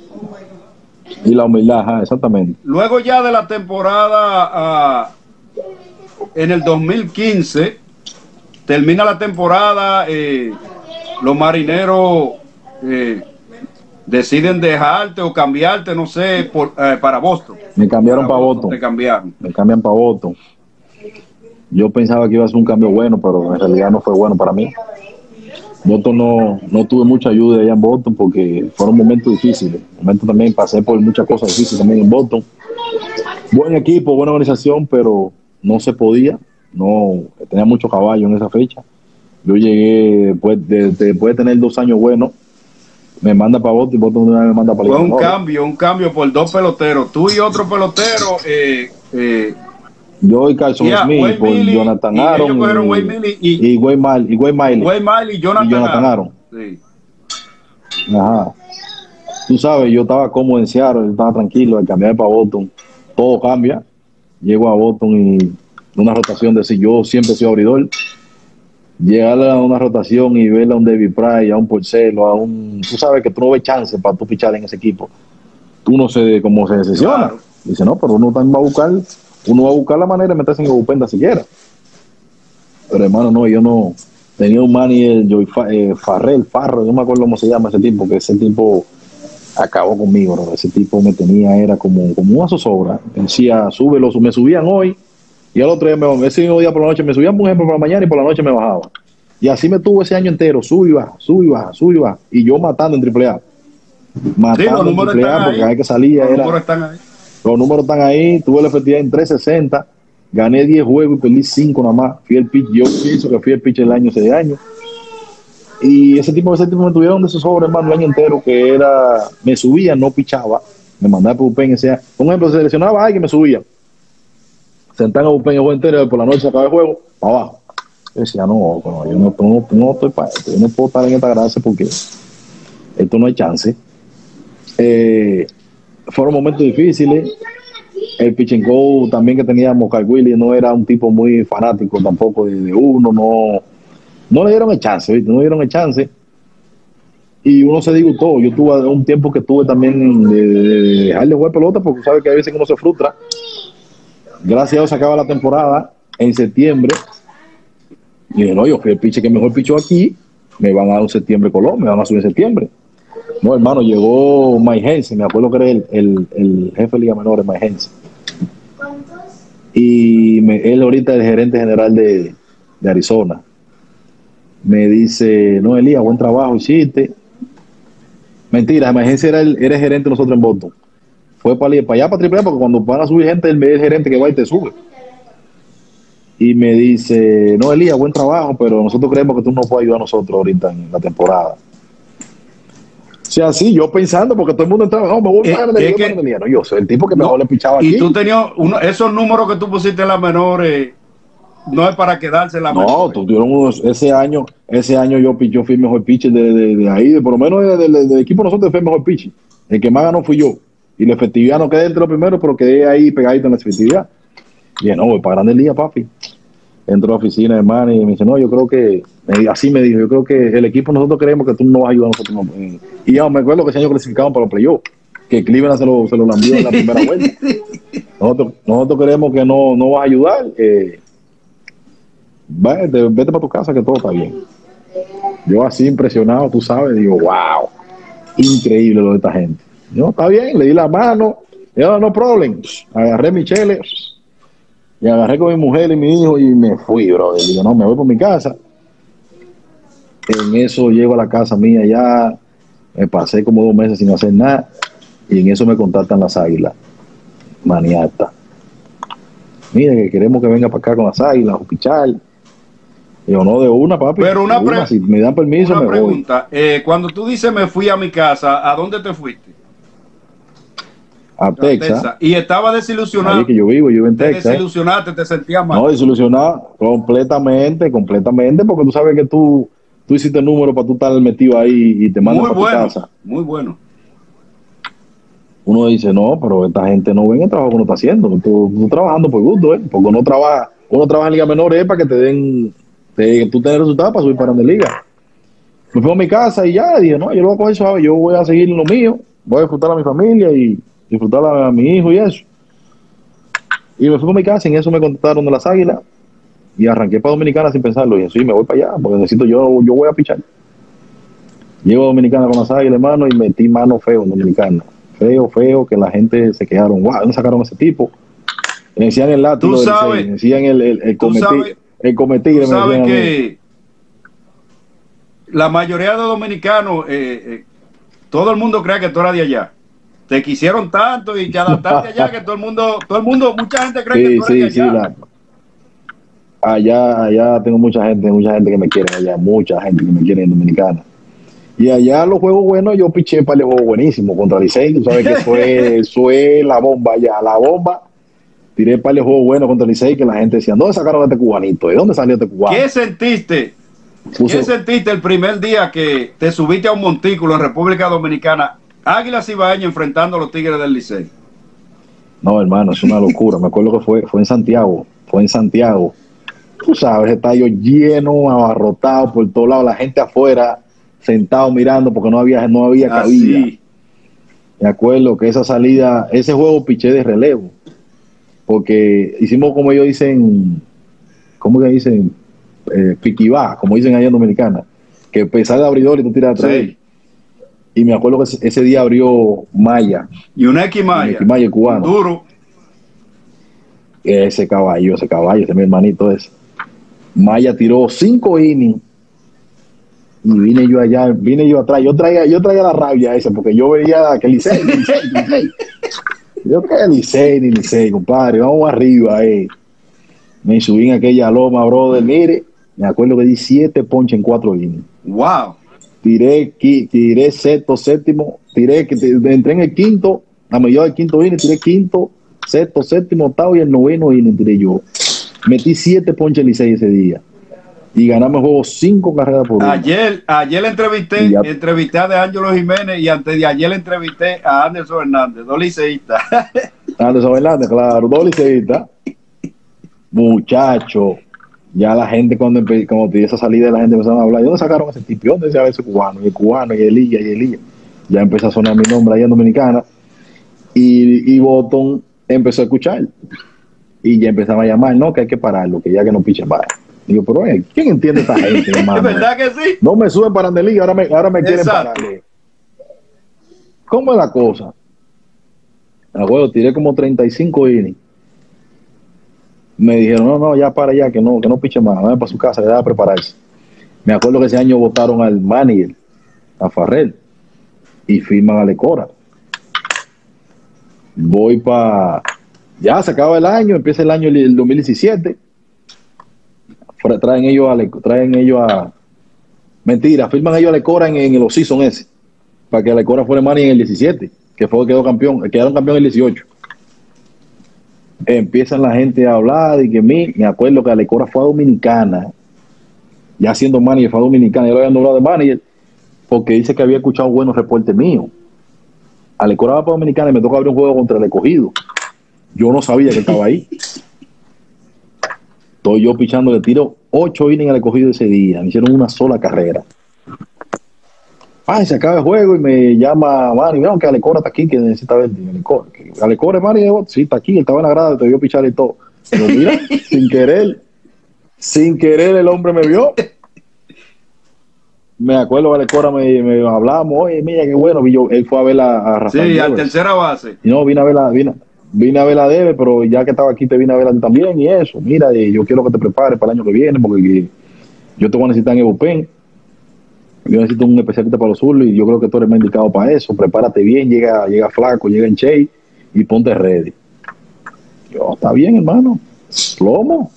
Y la humildad, ajá, exactamente. Luego ya de la temporada, en el 2015, termina la temporada, los Marineros deciden dejarte o cambiarte, no sé, para Boston. Me cambiaron para Boston. Me cambiaron. Me cambian para Boston. Yo pensaba que iba a ser un cambio bueno, pero en realidad no fue bueno para mí. Boston no tuve mucha ayuda allá en Boston porque fueron momentos difíciles. Momentos también pasé por muchas cosas difíciles también en Boston. Buen equipo, buena organización, pero no se podía. No tenía mucho caballo en esa fecha. Yo llegué después de tener 2 años buenos, me manda para Boston y Boston me manda para Fue un cambio por 2 peloteros, tú y otro pelotero. Yo y Carson Smith por Jonathan Aaron y Wade Miley y Jonathan Aaron. Sí. Ajá. Tú sabes, yo estaba cómodo en Seattle, yo estaba tranquilo, al cambiar para Boston, todo cambia. Llego a Boston y una rotación de si yo siempre soy abridor. Llegar a una rotación y ver a un David Price, a un Porcelo, tú sabes que tú no ves chance para tú pichar en ese equipo. Tú no sé cómo se decisiona. Claro. Dice, no, pero uno también va a buscar la manera de meterse en el bullpen siquiera. Pero hermano, no, yo no tenía un manager, Farro, no me acuerdo cómo se llama ese tipo, que ese tipo acabó conmigo, ¿no? Ese tipo me tenía, era como una zozobra. Decía, súbelo, me subían hoy. Y al otro día, ese mismo día por la noche me subían, por ejemplo, por la mañana y por la noche me bajaba. Y así me tuvo ese año entero, sube y baja. Y yo matando en AAA. Matando en AAA porque cada vez que salía era... Los números están ahí, tuve la efectividad en 360, gané 10 juegos y perdí 5 nada más. Fui el pitch, yo pienso que fui el pitch del año ese año. Y ese tipo me tuvieron de esos sobres, hermano, el año entero, que era, me subía, no pichaba, me mandaba por bullpen ese año. Por ejemplo, seleccionaba a alguien y me subía. Sentaba en el bullpen el juego entero, y por la noche se acaba el juego, para abajo. Yo decía, no, yo no estoy para esto, yo no puedo estar en esta gracia porque esto no hay chance. Fueron momentos difíciles. El pitch and go también que teníamos, Kyle Williams no era un tipo muy fanático tampoco de uno, no le dieron el chance, ¿viste? No le dieron el chance. Y uno se disgustó. Yo tuve un tiempo que tuve también de dejar de jugar pelota porque sabes que a veces uno se frustra. Gracias a Dios se acaba la temporada en septiembre. Y dije, no, yo fui el pitcher que mejor pichó aquí, me van a dar un septiembre Colón, me van a subir en septiembre. No, hermano, llegó Mike Henson, me acuerdo que era el jefe de Liga Menores, Mike Henson. Y él ahorita es el gerente general de Arizona. Me dice, no, Elías, buen trabajo hiciste. Mentira, Mike Henson era el gerente de nosotros en Boston. Fue para allá, para AAA, porque cuando van a subir gente, él es el gerente que va y te sube. Y me dice, no, Elías, buen trabajo, pero nosotros creemos que tú no puedes ayudar a nosotros ahorita en la temporada. O sea, sí, yo pensando, porque todo el mundo entraba, no, me voy a no, yo soy el tipo que mejor le pichaba aquí. Y tú tenías esos números que tú pusiste en las menores, no es para quedarse en las menores. No, tuvieron ese año yo fui mejor pitcher de ahí, por lo menos del equipo nosotros fui mejor pitcher. El que más ganó fui yo. Y la efectividad no quedé entre los primeros, pero quedé ahí pegadito en la efectividad. Y dije, no, voy para Grandes Ligas, papi. Entro a la oficina, hermano, y me dice, no, yo creo que, así me dijo, yo creo que el equipo nosotros creemos que tú no vas a ayudar a nosotros. Y ya me acuerdo que ese año clasificaban para los playoffs, que Cleveland se lo lambió en la primera vuelta. Nosotros creemos que no vas a ayudar. Vete para tu casa que todo está bien. Yo así impresionado, tú sabes, digo, wow, increíble lo de esta gente. No, está bien, le di la mano, yo no problem, agarré mi chele y agarré con mi mujer y mi hijo y me fui, bro. Digo, no, me voy por mi casa. En eso llego a la casa mía ya, me pasé como 2 meses sin hacer nada y en eso me contactan las Águilas, maniata. Mira, que queremos que venga para acá con las Águilas, a pichar. Yo no, de una, papi. Pero si me dan permiso, una me pregunta. Cuando tú dices me fui a mi casa, ¿a dónde te fuiste? A Texas. Y estaba desilusionado. Ahí que yo vivo en Texas. Te desilusionaste, te sentías mal. No, desilusionado completamente, porque tú sabes que tú hiciste el número para tú estar metido ahí y te mandan para tu casa. Muy bueno. Uno dice, no, pero esta gente no ven el trabajo que uno está haciendo. Tú trabajando por gusto, porque uno trabaja en Liga Menores para que te den, tú tengas resultados para subir para Grandes Ligas. Me fui a mi casa y ya, dije, no, yo lo voy a coger suave, yo voy a seguir en lo mío, voy a disfrutar a mi familia y disfrutar a mi hijo y eso. Y me fui a mi casa y en eso me contactaron de las Águilas y arranqué para Dominicana sin pensarlo. Y dije, sí, me voy para allá porque necesito, yo voy a pichar. Llego a Dominicana con las Águilas, hermano, y metí mano feo en Dominicana. Feo, que la gente se quedaron, wow, ¿dónde sacaron a ese tipo? Le decían el látigo, le decían el cometido. Tú sabes que la mayoría de dominicanos, todo el mundo cree que tú eras de allá. Te quisieron tanto y te adaptaste allá que todo el mundo, mucha gente cree que tú eres de allá. Allá tengo mucha gente que me quiere allá, mucha gente que me quiere en Dominicana. Y allá los juegos buenos, yo piché para el juego buenísimo contra Licey, tú sabes que fue la bomba allá, la bomba. Tiré para el juego bueno contra Licey que la gente decía, ¿dónde sacaron a este cubanito? ¿De dónde salió este cubano? ¿Qué sentiste el primer día que te subiste a un montículo en República Dominicana, Águilas Ibaeñas enfrentando a los Tigres del Licey? No, hermano, es una locura. Me acuerdo que fue en Santiago. Tú sabes, estadio lleno, abarrotado por todos lados, la gente afuera, sentado mirando porque no había cabida. Sí. Me acuerdo que esa salida, ese juego piché de relevo, porque hicimos como ellos dicen, ¿cómo que dicen? Piquibá, como dicen allá en Dominicana, que empezar de abridor y tú tiras atrás. Sí. Y me acuerdo que ese día abrió Maya. Y un X-Maya. Maya cubano. Duro. Ese caballo, ese es mi hermanito ese. Maya tiró 5 innings. Y vine yo atrás. Yo traía la rabia esa, porque yo veía que Licey. Yo que ni Licey, compadre, vamos arriba, Me subí en aquella loma, brother, mire, me acuerdo que di 7 ponches en 4 innings. Wow. Tiré sexto, séptimo, entré en el quinto, a medio del quinto inning, tiré quinto, sexto, séptimo, octavo y el noveno inning tiré yo. Metí 7 ponches en Licey ese día. Y ganamos el juego 5 carreras por 1. Ayer entrevisté a De Ángelo Jiménez y antes de ayer entrevisté a Anderson Hernández, 2 liceístas. Anderson Hernández, claro, 2 liceístas. Muchacho, ya la gente cuando te esa salida la gente empezaron a hablar, ¿de dónde sacaron ese tipo? ¿Dónde se ese cubano? Y el cubano, y Elías. Ya empezó a sonar mi nombre ahí en Dominicana. Y Boston empezó a escuchar. Y ya empezaba a llamar, no, que hay que pararlo, que ya que no pichen más. Digo, pero ¿quién entiende esta gente, hermano? ¿Es verdad que sí? No me suben para Andelí, ahora me quieren parar. ¿Cómo es la cosa? Abuelo, tiré como 35 innings. Me dijeron, no, ya para allá, que no piche más, vaya para su casa, le da a prepararse. Me acuerdo que ese año votaron al manager, a Farrell, y firman a Lecora. Voy para... Ya se acaba el año, empieza el año el 2017. Traen ellos a... Mentira, firman ellos a Lecora en el off-season ese, para que Lecora fuera manager en el 17, que fue quedaron campeón en el 18. Empiezan la gente a hablar y que me acuerdo que Lecora fue a Dominicana, ya siendo manager fue a Dominicana, yo lo había nombrado de manager porque dice que había escuchado buenos reportes míos. Lecora va para Dominicana y me toca abrir un juego contra el Escogido. Yo no sabía que estaba ahí. Estoy yo pichando, le tiro 8 innings al Escogido ese día, me hicieron una sola carrera. Se acaba el juego y me llama Manny, veo que Alecora está aquí, que necesita ver. Alecora, Manny, sí, está aquí, él estaba en la grada, te vio pichar y todo. Pero mira, sin querer el hombre me vio. Me acuerdo que Alecora me hablamos, oye, mira, qué bueno, él fue a ver a Rafael. Sí, a tercera base. Y no, vine a ver a Debe, pero ya que estaba aquí te vine a ver a ti también y eso. Mira, yo quiero que te prepares para el año que viene, porque yo te voy a necesitar en el bullpen. Yo necesito un especialista para los zurdos y yo creo que tú eres más indicado para eso. Prepárate bien, llega flaco, llega en Che y ponte ready. Yo, está bien, hermano. Plomo.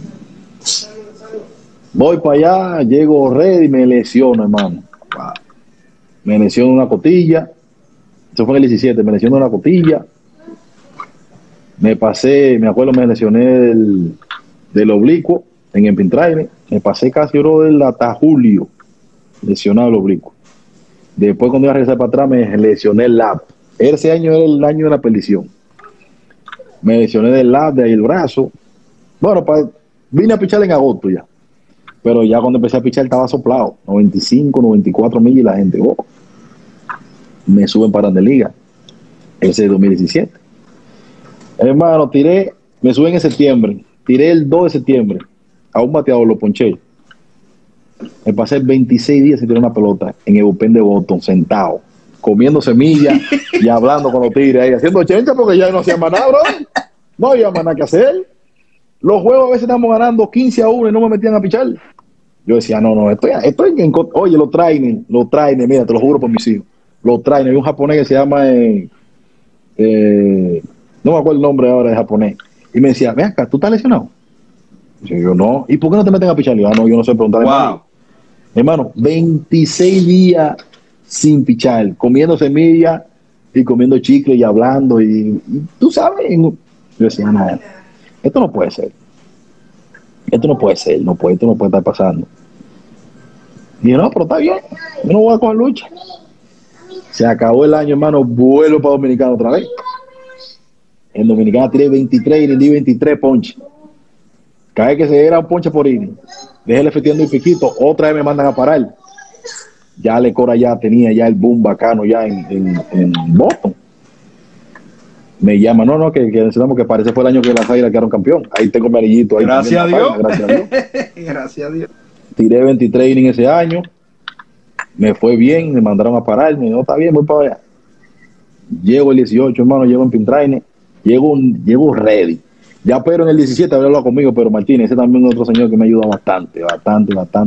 Voy para allá, llego ready y me lesiono, hermano. Me lesiono una costilla. Eso fue en el 17, me lesiono una costilla. Me acuerdo, me lesioné del oblicuo en el pintraine. Me pasé casi hasta julio. Lesionado el oblicuo. Después cuando iba a regresar para atrás me lesioné el lap. Ese año era el año de la perdición. Me lesioné del lap, de ahí el brazo. Bueno, vine a pichar en agosto ya. Pero ya cuando empecé a pichar estaba soplado. 95, 94 millas y la gente, me suben para de liga. Ese es 2017. Hermano, me suben en septiembre. Tiré el 2 de septiembre. A un bateador lo ponché. Me pasé 26 días sin tirar una pelota en el bullpen de Boston, sentado, comiendo semillas y hablando con los tigres ahí, haciendo chencha porque ya no hacía más nada, bro. No había más nada que hacer. Los juegos a veces estamos ganando 15-1 y no me metían a pichar. Yo decía, no, estoy oye, lo traen, mira, te lo juro por mis hijos. Lo traen, hay un japonés que se llama, no me acuerdo el nombre ahora de japonés. Y me decía, ven acá, ¿tú estás lesionado? Y yo, no. ¿Y por qué no te meten a pichar? Yo, no, yo no sé preguntar. Wow. Hermano, 26 días sin pichar, comiendo semillas y comiendo chicle y hablando y tú sabes. Yo decía, no, esto no puede ser. Esto no puede estar pasando. Y yo, no, pero está bien, yo no voy a coger lucha. Se acabó el año, hermano, vuelvo para Dominicana otra vez. En Dominicana tiré 23 y le di 23 ponches. Cada vez que se era un ponche por inning, dejé el efectivo y piquito, otra vez me mandan a parar. Ya Lecora ya tenía ya el boom bacano ya en Boston. Me llama, no, que necesitamos que parece fue el año que las Águilas quedaron campeón. Ahí tengo mi anillito. Ahí gracias a Dios. Gracias a Dios. Gracias a Dios. Tiré 23 innings ese año. Me fue bien, me mandaron a pararme. No, está bien, voy para allá. Llego el 18, hermano, llego en Pintraine. Llego ready. Ya pero en el 17 había hablado conmigo, pero Martínez, ese también es otro señor que me ayuda bastante.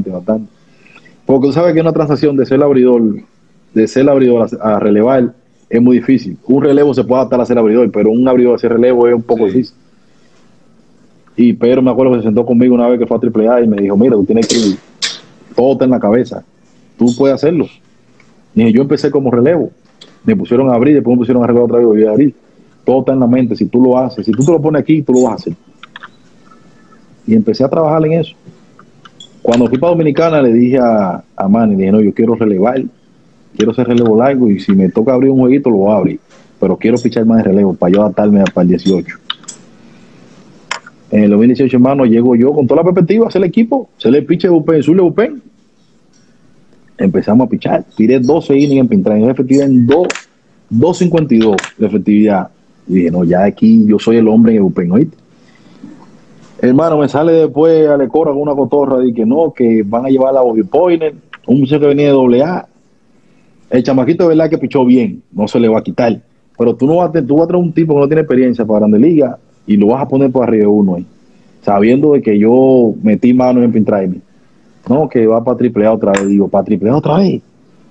Porque tú sabes que una transacción de ser el abridor a relevar es muy difícil. Un relevo se puede adaptar a ser abridor, pero un abridor a ser relevo es un poco difícil. Y Pedro me acuerdo que se sentó conmigo una vez que fue a AAA y me dijo, mira, tú tienes que, todo está en la cabeza, tú puedes hacerlo. Y yo empecé como relevo, me pusieron a abrir, después me pusieron a relevo otra vez, voy a abrir. Todo está en la mente, si tú lo haces, si tú te lo pones aquí, tú lo vas a hacer. Y empecé a trabajar en eso. Cuando fui para Dominicana le dije a Manny, dije, no, yo quiero relevar, quiero hacer relevo largo y si me toca abrir un jueguito lo voy a abrir, pero quiero pichar más de relevo para yo adaptarme para el 18. En el 2018, hermano, llego yo con toda la perspectiva, hacer el equipo, hacer el pitch de bullpen, sur de bullpen. Empezamos a pichar, tiré 12 innings en pintar, en efectividad en 2.52 de efectividad. Y dije, no, ya aquí yo soy el hombre en el bullpen, ¿oíste? Hermano, me sale después a Lecora con una cotorra y que no, que van a llevar a Bobby Poiner, un muchacho que venía de AA. El chamaquito de verdad que pichó bien, no se le va a quitar. Pero tú vas a traer un tipo que no tiene experiencia para Grande Liga y lo vas a poner por arriba de uno ahí, sabiendo de que yo metí mano en Pintraime. No, que va para AAA otra vez. Digo, ¿para AAA otra vez?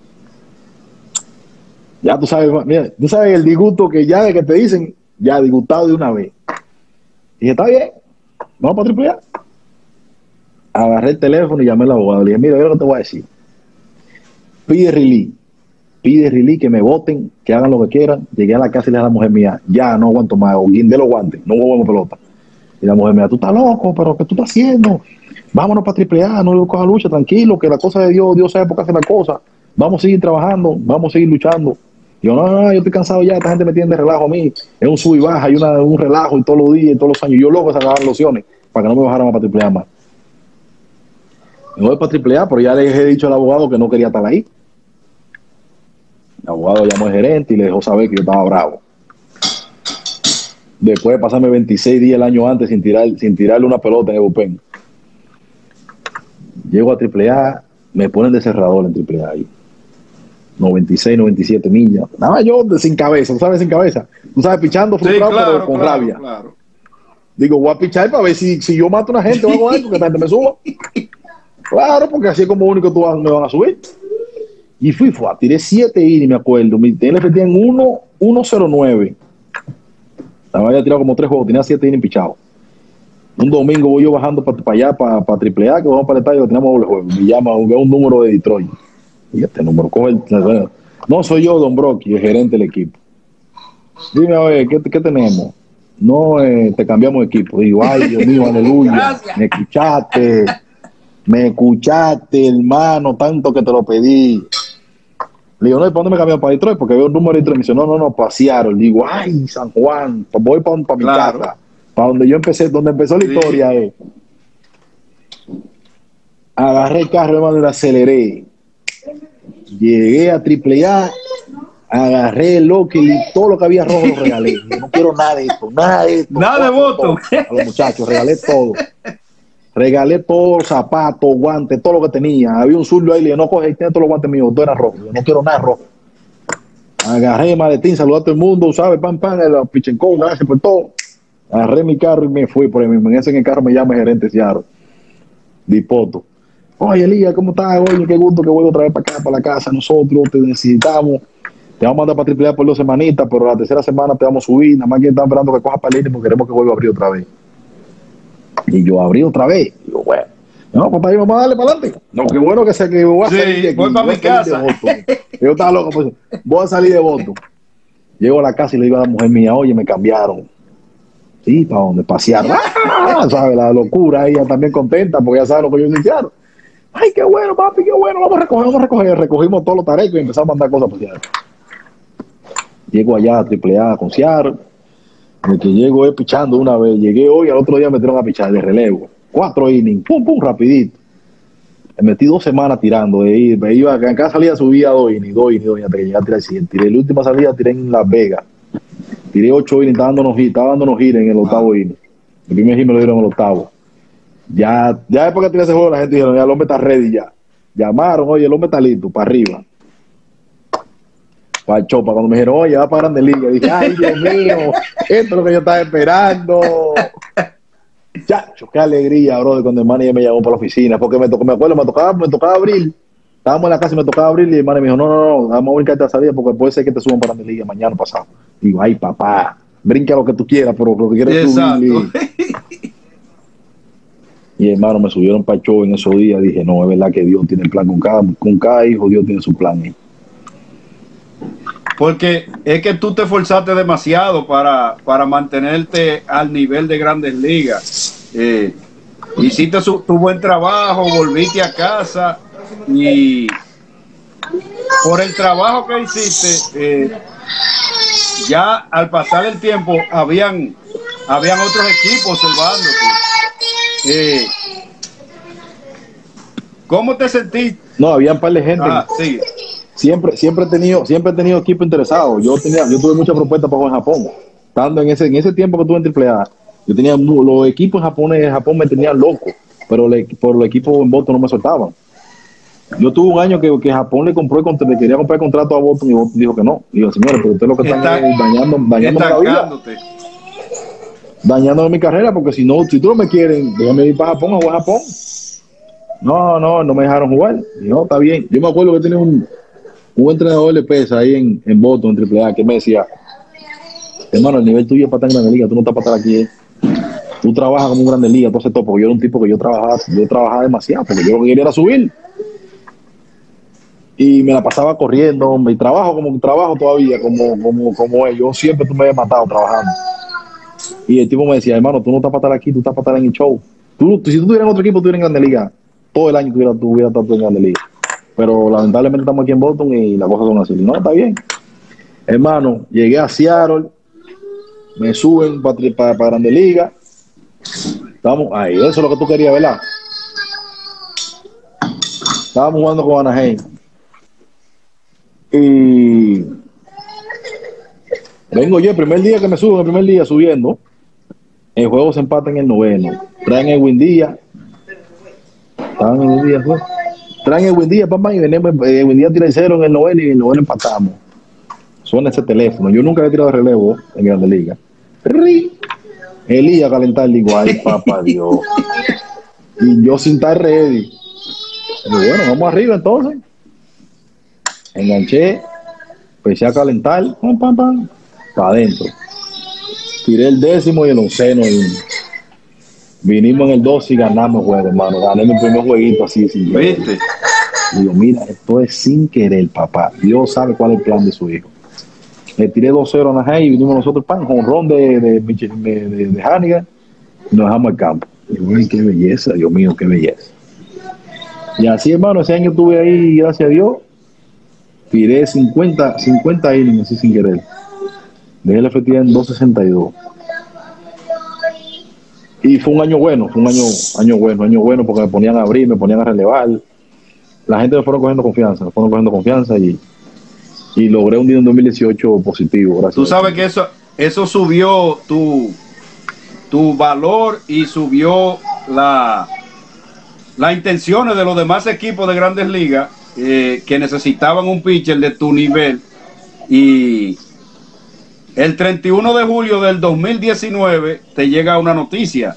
Ya tú sabes, mira, tú sabes el disgusto que ya de que te dicen, ya disgustado de una vez. Y dije, está bien, vamos para AAA. Agarré el teléfono y llamé al abogado. Le dije, mira, yo lo que te voy a decir. Pide release, que me voten, que hagan lo que quieran. Llegué a la casa y le dije a la mujer mía, ya no aguanto más, o guindé los guantes, no jugamos pelota. Y la mujer mía, tú estás loco, pero ¿qué tú estás haciendo? Vámonos para AAA, no le coja lucha, tranquilo, que la cosa de Dios, Dios sabe por qué hace la cosa. Vamos a seguir trabajando, vamos a seguir luchando. Y yo, no, yo estoy cansado ya, esta gente me tiene de relajo a mí. Es un sub y baja, hay un relajo y todos los días, y todos los años. Yo loco sacaban lociones para que no me bajaran para AAA más. Me voy para AAA, pero ya le he dicho al abogado que no quería estar ahí. El abogado llamó al gerente y le dejó saber que yo estaba bravo. Después de pasarme 26 días el año antes sin tirarle una pelota en el bullpen. Llego a AAA, me ponen de cerrador en AAA ahí. 96, 97 millas. Nada más yo sin cabeza, ¿tú sabes? Sin cabeza. Tú sabes, pichando frustrado, sí, claro, pero con rabia. Claro. Digo, voy a pichar para ver si yo mato a una gente o hago algo, que la gente me suba. Claro, porque así es como único me van a subir. Y tiré 7 innings, me acuerdo. Mi TNF tenía en 1.09. La había tirado como 3 juegos, tenía 7 innings pichados. Un domingo voy yo bajando para allá, para AAA, que vamos para el estadio, teníamos doble juego. Me llama un número de Detroit. Y este número, coge no soy yo, Don Brocky, el gerente del equipo. Dime, a ver, ¿qué tenemos? No, te cambiamos de equipo. Digo, ay, Dios mío, aleluya. Gracias. Me escuchaste, hermano, tanto que te lo pedí. Le digo, no, ¿y para dónde me cambiaron? Para Detroit, porque veo un número de Detroit. Me dice, no, para Seattle. Le digo, ay, San Juan, voy para mi casa, para donde yo empecé, donde empezó la historia. Agarré el carro, hermano, y lo aceleré. Llegué a AAA, agarré el local y todo lo que había rojo lo regalé. No quiero nada de esto, nada de esto. Nada de voto. A los muchachos, regalé todo. Regalé todos, zapatos, guantes, todo lo que tenía. Había un zurdo ahí, le dije, no coge, tiene todos los guantes míos, todo era rojo. Yo no quiero nada rojo. Agarré el maletín, saludé a todo el mundo, ¿sabes? Pam, el pichencón, gracias por todo. Agarré mi carro y me fui por ahí mismo. En ese carro me llama el gerente Ciaro, Dipoto. Oye, Elías, ¿cómo estás? Oye, qué gusto que voy otra vez para acá, para la casa. Nosotros te necesitamos. Te vamos a mandar para AAA por 2 semanitas, pero la tercera semana te vamos a subir. Nada más que están esperando que coja para el porque queremos que vuelva a abrir otra vez. Y yo abrí otra vez. Digo, bueno, no, papá, vamos a darle para adelante. No, qué bueno que sé que voy a salir de aquí. Voy para mi casa. Yo estaba loco, pues, voy a salir de voto. Llego a la casa y le digo a la mujer mía, oye, me cambiaron. Sí, ¿para dónde? Pasear. ¿Sabes? La locura, ella también contenta porque ya sabe lo que yo iniciaron. Ay, qué bueno, papi, qué bueno, vamos a recoger. Recogimos todos los tarecos y empezamos a mandar cosas por Seattle. Llego allá a AAA con Seattle. El que llego pichando una vez. Llegué hoy, al otro día me metieron a pichar de relevo. 4 innings, pum, rapidito. Me metí 2 semanas tirando. Iba, en cada salida subía 2 innings, hasta que llegué a tirar el siguiente. Tiré la última salida, tiré en Las Vegas. Tiré 8 innings, estaba dándonos gira en el octavo inning. El primer hit me lo dieron en el octavo. Ya después que tiré ese juego, la gente dijeron, ya el hombre está ready ya. Llamaron, oye, el hombre está listo, para arriba. Para Chopa, cuando me dijeron, oye, va para Grande Liga. Dije, ay, Dios mío, esto es lo que yo estaba esperando. Chacho, qué alegría, bro, cuando el manager me llamó para la oficina, porque me tocaba abrir Estábamos en la casa y me tocaba abrir y mi hermano me dijo, no, vamos a brincar a salida porque puede ser que te suban para mi liga mañana pasado. Digo, ay, papá, brinca lo que tú quieras, pero lo que quieras es subir. Y hermano, me subieron para el show en esos días. Dije, no, es verdad que Dios tiene el plan con cada hijo, Dios tiene su plan. Porque es que tú te esforzaste demasiado para mantenerte al nivel de Grandes Ligas. Hiciste tu buen trabajo, volviste a casa y por el trabajo que hiciste, ya al pasar el tiempo habían otros equipos observándote. ¿Cómo te sentiste? No, había un par de gente. Sí. Siempre he tenido equipo interesado. Yo tuve muchas propuestas para jugar en Japón. Estando en ese tiempo que estuve en AAA, yo tenía los equipos en Japón me tenían loco, pero por los equipos en Boston no me soltaban. Yo tuve un año que Japón le quería comprar el contrato a Boston y Boston dijo que no. Digo, señores, pero ustedes lo que están dañando la vida. Dañando mi carrera, porque si tú no me quieren, déjame ir para Japón a jugar a Japón. No me dejaron jugar. Y no, está bien. Yo me acuerdo que tenía un entrenador de pesa ahí en Boston, en AAA, que me decía, hermano, el nivel tuyo es para estar en Grande Liga, tú no estás para estar aquí. Tú trabajas como un Grande Liga, tú haces todo, porque yo era un tipo que yo trabajaba demasiado, porque yo lo que quería era subir. Y me la pasaba corriendo, mi trabajo como trabajo todavía, como es. Yo siempre tú me habías matado trabajando. Y el tipo me decía, hermano, tú no estás para estar aquí, tú estás para estar en el show. Si tú tuvieras en otro equipo, tú hubieras en Grande Liga. Todo el año tú hubieras estado en Grande Liga. Pero lamentablemente estamos aquí en Boston y las cosas son así. No, está bien. Hermano, llegué a Seattle, me suben para Grande Liga. Estamos ahí, eso es lo que tú querías, ¿verdad? Estábamos jugando con Anaheim. Y vengo yo el primer día que me subo, el primer día subiendo, el juego se empata en el noveno. Traen el Buendía. Traen el Buendía, papá, y venimos, el Buendía tira el 0 en el noveno y en el noveno empatamos. Suena ese teléfono. Yo nunca había tirado de relevo en Grande Liga. Elías a calentar, digo, ay, papá Dios. Y yo sin estar ready. Y bueno, vamos arriba entonces. Enganché, empecé a calentar, para adentro. Tiré el 10º y el 11º y vinimos en el 12 y ganamos el juego, hermano. Gané mi primer jueguito así, sin querer. ¿Viste? Digo, mira, esto es sin querer, papá. Dios sabe cuál es el plan de su hijo. Le tiré 2-0 a Anaheim y vinimos nosotros, jonrón de Hannigan, y nos dejamos el campo. Digo, ay, qué belleza, Dios mío, qué belleza. Y así, hermano, ese año estuve ahí, gracias a Dios. Tiré 50 innings así sin querer. Dejé la efectividad en 2.62. Y fue un año bueno, año bueno porque me ponían a abrir, me ponían a relevar. La gente me fueron cogiendo confianza y logré un día en 2018 positivo. Gracias. Tú sabes que eso subió tu valor y subió las intenciones de los demás equipos de Grandes Ligas que necesitaban un pitcher de tu nivel. Y el 31 de julio del 2019 te llega una noticia.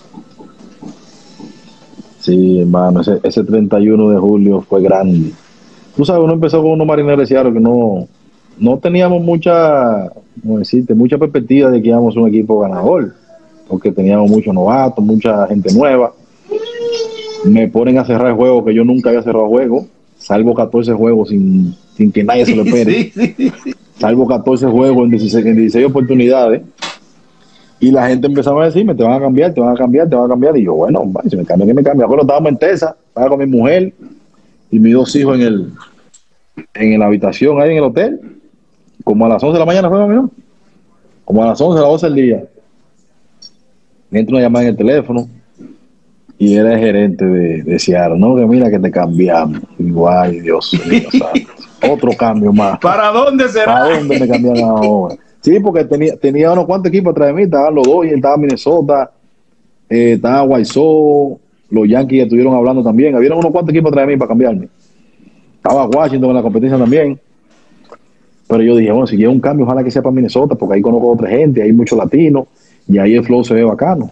Sí, hermano, ese 31 de julio fue grande. Tú sabes, uno empezó con unos Marineros de Seattle que no teníamos mucha perspectiva de que íbamos a un equipo ganador, porque teníamos muchos novatos, mucha gente nueva. Me ponen a cerrar juegos que yo nunca había cerrado juegos, salvo 14 juegos sin que nadie se lo espere. Sí. Salvo 14 juegos en 16 oportunidades. Y la gente empezaba a decirme, te van a cambiar. Y yo, bueno, si me cambia, que me cambia. Bueno, estábamos en Texas, estaba con mi mujer y mis 2 hijos en la habitación ahí en el hotel. Como a las 11 de la mañana fue, amigo. Como a las 11, a las 12 del día. Me entra una llamada en el teléfono y era el gerente de Seattle. No, que mira que te cambiamos. Igual, Dios mío, otro cambio más. ¿Para dónde será? ¿Para dónde me cambiaron ahora? Sí, porque tenía unos cuantos equipos atrás de mí. Estaban los Dodgers, estaba Minnesota, estaba White Sox, los Yankees estuvieron hablando también. Había unos cuantos equipos atrás de mí para cambiarme. Estaba Washington en la competencia también. Pero yo dije, bueno, si quiero un cambio, ojalá que sea para Minnesota, porque ahí conozco a otra gente, hay muchos latinos, y ahí el flow se ve bacano.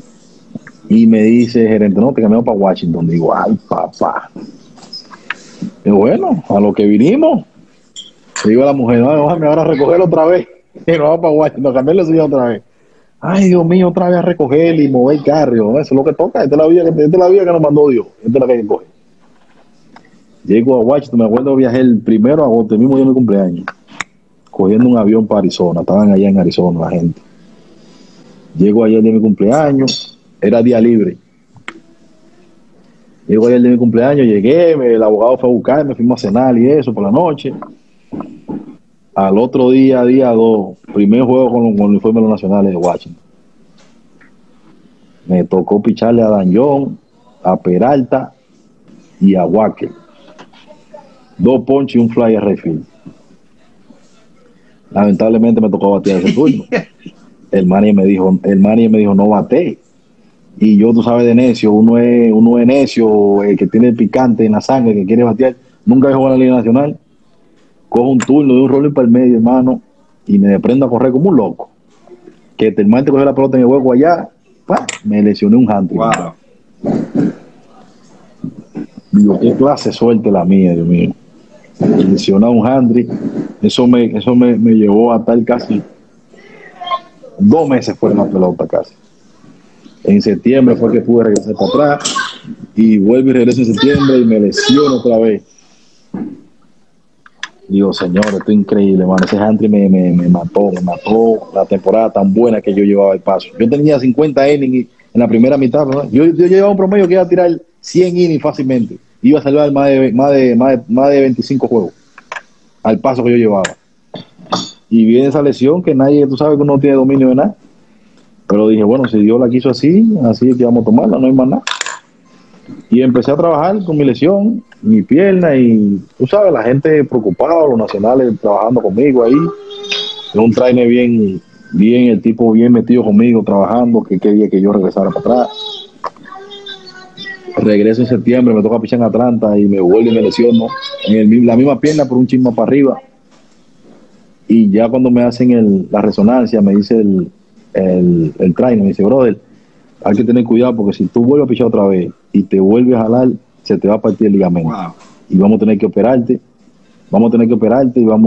Y me dice el gerente, no, te cambiamos para Washington. Digo, ay, papá. Y bueno, a lo que vinimos, le digo a la mujer, no, déjame ahora a recogerlo otra vez. Y nos vamos para Washington, cambiarle su vida otra vez. Ay, Dios mío, otra vez a recoger y mover carro. Eso es lo que toca, esta es la vida que nos mandó Dios. Esta es la que hay que coger. Llego a Washington, me acuerdo, viajé el 1 de agosto, el mismo día de mi cumpleaños, cogiendo un avión para Arizona. Estaban allá en Arizona la gente. Llego ayer de mi cumpleaños, era día libre. Llego ayer de mi cumpleaños, llegué, el abogado fue a buscarme, fuimos a cenar y eso por la noche. Al otro día, día 2, primer juego con los uniformes de los nacionales de Washington. Me tocó picharle a Dañón, a Peralta y a Walker. 2 ponches y un fly a refill. Lamentablemente me tocó batear ese turno. El manager me dijo, no bate. Y yo, tú sabes, de necio, uno es necio, que tiene el picante en la sangre, que quiere batear. Nunca he jugado en la Liga Nacional. Cojo un turno de un rolling para el medio, hermano, y me prendo a correr como un loco. Que el martes cogió la pelota en el hueco allá, me lesioné un handicap. Wow. Digo, qué clase suerte la mía, Dios mío. Lesioné un handicap. Eso me llevó a estar casi 2 meses fuera de la pelota casi. En septiembre fue que pude regresar para atrás y vuelvo y regreso en septiembre y me lesiono otra vez. Digo, señor, esto es increíble, mano. Ese handicap me mató la temporada tan buena que yo llevaba al paso. Yo tenía 50 innings en la primera mitad, ¿no? Yo llevaba un promedio que iba a tirar 100 innings fácilmente. Iba a salvar más de 25 juegos al paso que yo llevaba. Y viene esa lesión que nadie, tú sabes que uno no tiene dominio de nada. Pero dije, bueno, si Dios la quiso así es que vamos a tomarla, no hay más nada. Y empecé a trabajar con mi lesión, mi pierna, y tú sabes, la gente preocupada, los nacionales trabajando conmigo ahí. Un trainer bien, el tipo bien metido conmigo, trabajando, que quería que yo regresara para atrás. Regreso en septiembre, me toca pichar en Atlanta y me vuelvo y me lesiono en la misma pierna por un chisme para arriba. Y ya cuando me hacen la resonancia, me dice el trainer, me dice, brother, hay que tener cuidado porque si tú vuelves a pichar otra vez y te vuelves a jalar, se te va a partir el ligamento. Wow. Y vamos a tener que operarte y vamos a tener que operarte y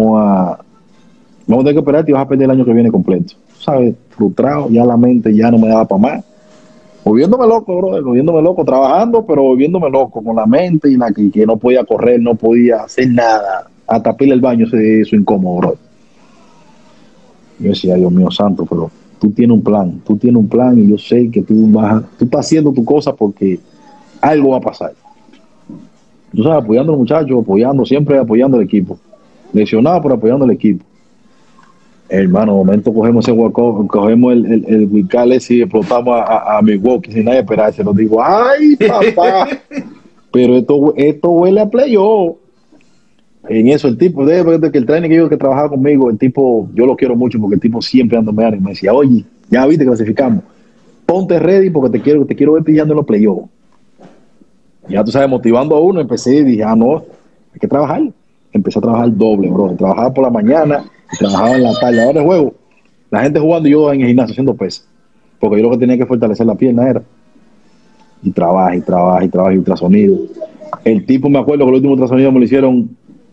vas a perder el año que viene completo. ¿Sabes? Frustrado, ya la mente ya no me daba para más. Volviéndome loco, brother, trabajando, pero volviéndome loco con la mente y que no podía correr, no podía hacer nada. Hasta pila el baño, eso incómodo, brother. Yo decía, Dios mío santo, pero tú tienes un plan y yo sé que tú estás haciendo tu cosa porque algo va a pasar. Tú sabes, apoyando a los muchachos, siempre apoyando al equipo. Lesionado, pero apoyando al equipo. Hermano, de momento cogemos ese hueco, cogemos el Wical ese y explotamos a Milwaukee sin nadie esperarse. Lo digo, ¡ay, papá! Pero esto huele a playoff. En eso, el tipo, desde que el trainer que trabajaba conmigo, el tipo, yo lo quiero mucho porque el tipo siempre anda y me decía, oye, ya viste, clasificamos. Ponte ready porque te quiero ver pillando en los playoffs. Ya tú sabes, motivando a uno, empecé y dije, no, hay que trabajar. Empecé a trabajar doble, bro. Trabajaba por la mañana y trabajaba en la tarde. Ahora el juego, la gente jugando y yo en el gimnasio haciendo pesas. Porque yo lo que tenía que fortalecer la pierna era. Y trabaja, y ultrasonido. El tipo, me acuerdo que el último ultrasonido me lo hicieron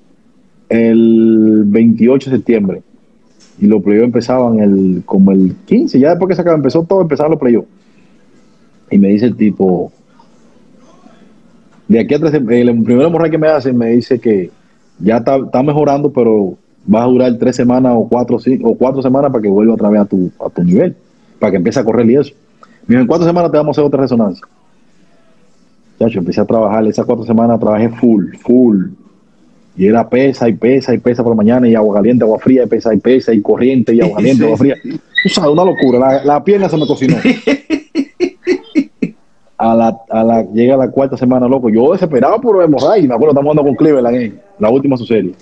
el 28 de septiembre. Y los playoffs empezaban como el 15. Ya después que se acabó, empezaban los playoffs. Y me dice el tipo, de aquí a 3 semanas, el primer hemorragia que me hacen me dice que ya está mejorando, pero va a durar 3 semanas o 4 semanas para que vuelva otra vez a tu nivel, para que empiece a correr y eso. Me dijo, en 4 semanas te vamos a hacer otra resonancia. Ya, yo empecé a trabajar, esas 4 semanas trabajé full. Y era pesa por la mañana, y agua caliente, agua fría, y pesa, y corriente, y agua caliente, agua fría. Tú sabes, una locura. La pierna se me cocinó. Llega la 4ª semana, loco. Yo desesperado por hemorragia. Me acuerdo, estamos jugando con Cleveland en la última su serie.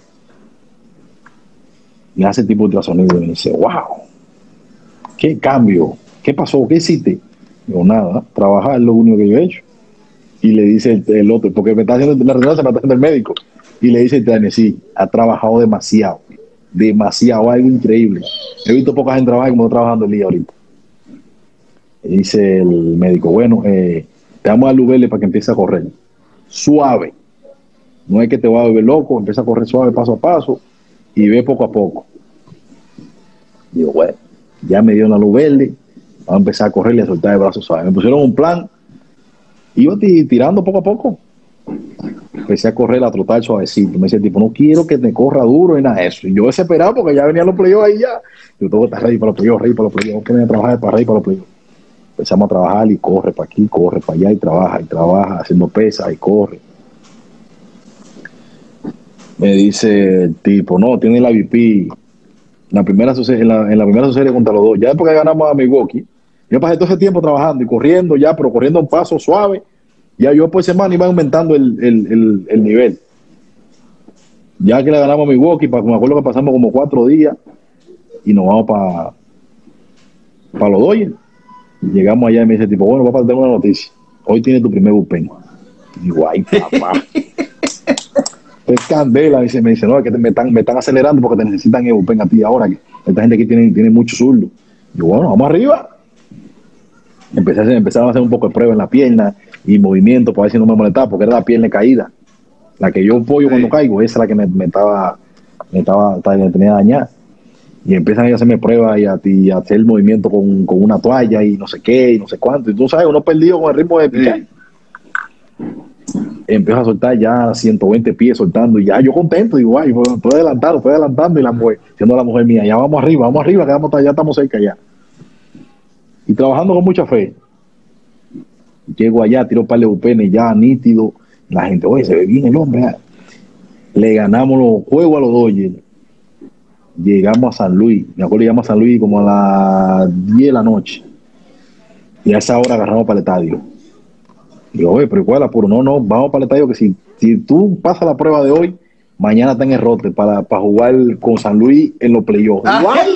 Me hace el tipo de ultrasonido y me dice, wow, qué cambio, qué pasó, qué hiciste. Digo, nada, trabajar es lo único que yo he hecho. Y le dice el otro, porque me está haciendo la resonancia, me está haciendo el médico. Y le dice el trainer, sí, ha trabajado demasiado, algo increíble. He visto poca gente trabajar como está trabajando el día ahorita. Y dice el médico, bueno, te vamos a dar luz verde para que empiece a correr. Suave. No es que te va a volver loco, empieza a correr suave paso a paso y ve poco a poco. Digo, bueno, ya me dio una luz verde, vamos a empezar a correr y a soltar el brazo suave. Me pusieron un plan, iba tirando poco a poco. Empecé a correr, a trotar suavecito. Me decía el tipo, no quiero que te corra duro ni nada de eso. Y yo desesperado porque ya venían los playoffs ahí ya. Yo tengo que estar ready para los playoffs, ready para los playoffs. Que venir a trabajar para ready para los playoffs. Empezamos a trabajar y corre para aquí, corre para allá y trabaja, haciendo pesas y corre. Me dice el tipo, no, tiene la VP. En la primera serie contra los dos. Ya después que ganamos a Milwaukee, yo pasé todo ese tiempo trabajando y corriendo ya, pero corriendo un paso suave. Ya yo por semana iba aumentando el nivel. Ya que le ganamos a Milwaukee, me acuerdo que pasamos como 4 días y nos vamos para los Dodgers. Llegamos allá y me dice tipo, bueno, papá, tengo una noticia. Hoy tiene tu primer bullpen. Y digo, ay, papá. Es candela. Me dice, no, es que me están acelerando porque te necesitan el bullpen a ti ahora. Que esta gente aquí tiene mucho zurdo. Digo, bueno, vamos arriba. Empezaron a hacer un poco de prueba en la pierna y movimiento para ver si no me molestaba, porque era la pierna caída. La que yo pollo cuando caigo, esa es la que me tenía dañada. Y empiezan a hacerme pruebas y a hacer el movimiento con una toalla y no sé qué, y no sé cuánto. Y tú sabes, uno perdido con el ritmo de pichar. Empiezo a soltar ya 120 pies soltando, y ya yo contento, digo, ay, estoy adelantando, y la mujer, siendo la mujer mía, ya vamos arriba, ya estamos cerca ya. Y trabajando con mucha fe. Llego allá, tiro un par de bullpenes ya nítido. La gente, oye, se ve bien el hombre. Le ganamos los juegos a los Dodgers. Llegamos a San Luis. Me acuerdo que llegamos a San Luis como a las 10 de la noche. Y a esa hora agarramos para el estadio. Digo, oye, pero ¿cuál es el apuro? No, vamos para el estadio, que si tú pasas la prueba de hoy, mañana está en el rote para jugar con San Luis en los playoffs.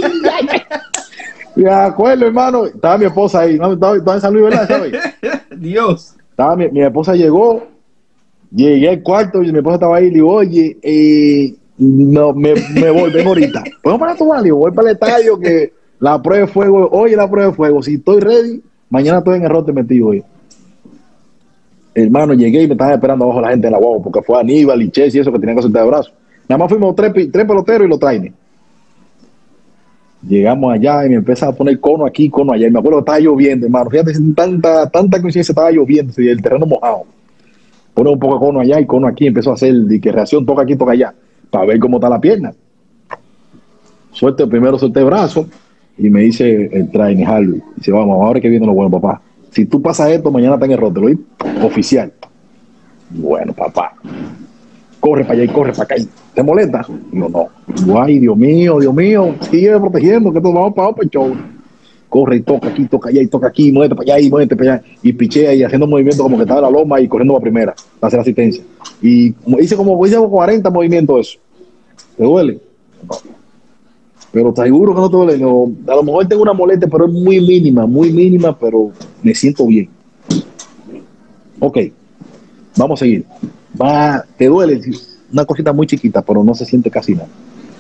Me acuerdo, hermano, estaba mi esposa ahí, ¿no? Estaba en San Luis, ¿verdad? ¿Sabes? Dios. Mi esposa llegó, llegué al cuarto y mi esposa estaba ahí y le digo, oye, no, me voy, vengo ahorita. ¿Podemos parar tu barrio? Voy para el estadio que la prueba de fuego, oye, la prueba de fuego, si estoy ready, mañana estoy en el rote metido hoy. Hermano, llegué y me estaban esperando abajo la gente en la guagua, porque fue Aníbal y Chess y eso que tenían que soltar de brazos. Nada más fuimos tres peloteros y los traines. Llegamos allá y me empiezan a poner cono aquí, cono allá. Y me acuerdo que estaba lloviendo, hermano. Fíjate, tanta coincidencia, estaba lloviendo, y el terreno mojado. Pone un poco de cono allá y cono aquí. Empezó a hacer de que reacción, toca aquí, toca allá, para ver cómo está la pierna. Primero suelte el brazo y me dice el trainer, Harvey. Dice, vamos, ahora que viene lo bueno, papá. Si tú pasas esto, mañana está en el rote, ¿lo oí? Oficial. Bueno, papá. Corre para allá y corre para acá. ¿Te molesta? Digo, no. Digo, ay, Dios mío, sigue protegiendo, que todos vamos para el show. Corre y toca aquí, toca allá y toca aquí, muévete para allá y muévete para allá. Y pichea y haciendo movimientos como que estaba en la loma y corriendo para primera, para hacer asistencia. Y hice como 40 movimientos eso. ¿Te duele? No. Pero te seguro que no te duele. No. A lo mejor tengo una molestia, pero es muy mínima, pero me siento bien. Ok, vamos a seguir. Te duele, una cosita muy chiquita, pero no se siente casi nada.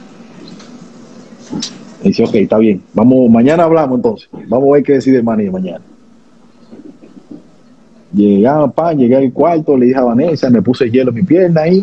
Y dice, ok, está bien. Vamos, mañana hablamos entonces. Vamos a ver qué decide el manager mañana. Llegué al cuarto, le dije a Vanessa, me puse hielo en mi pierna ahí.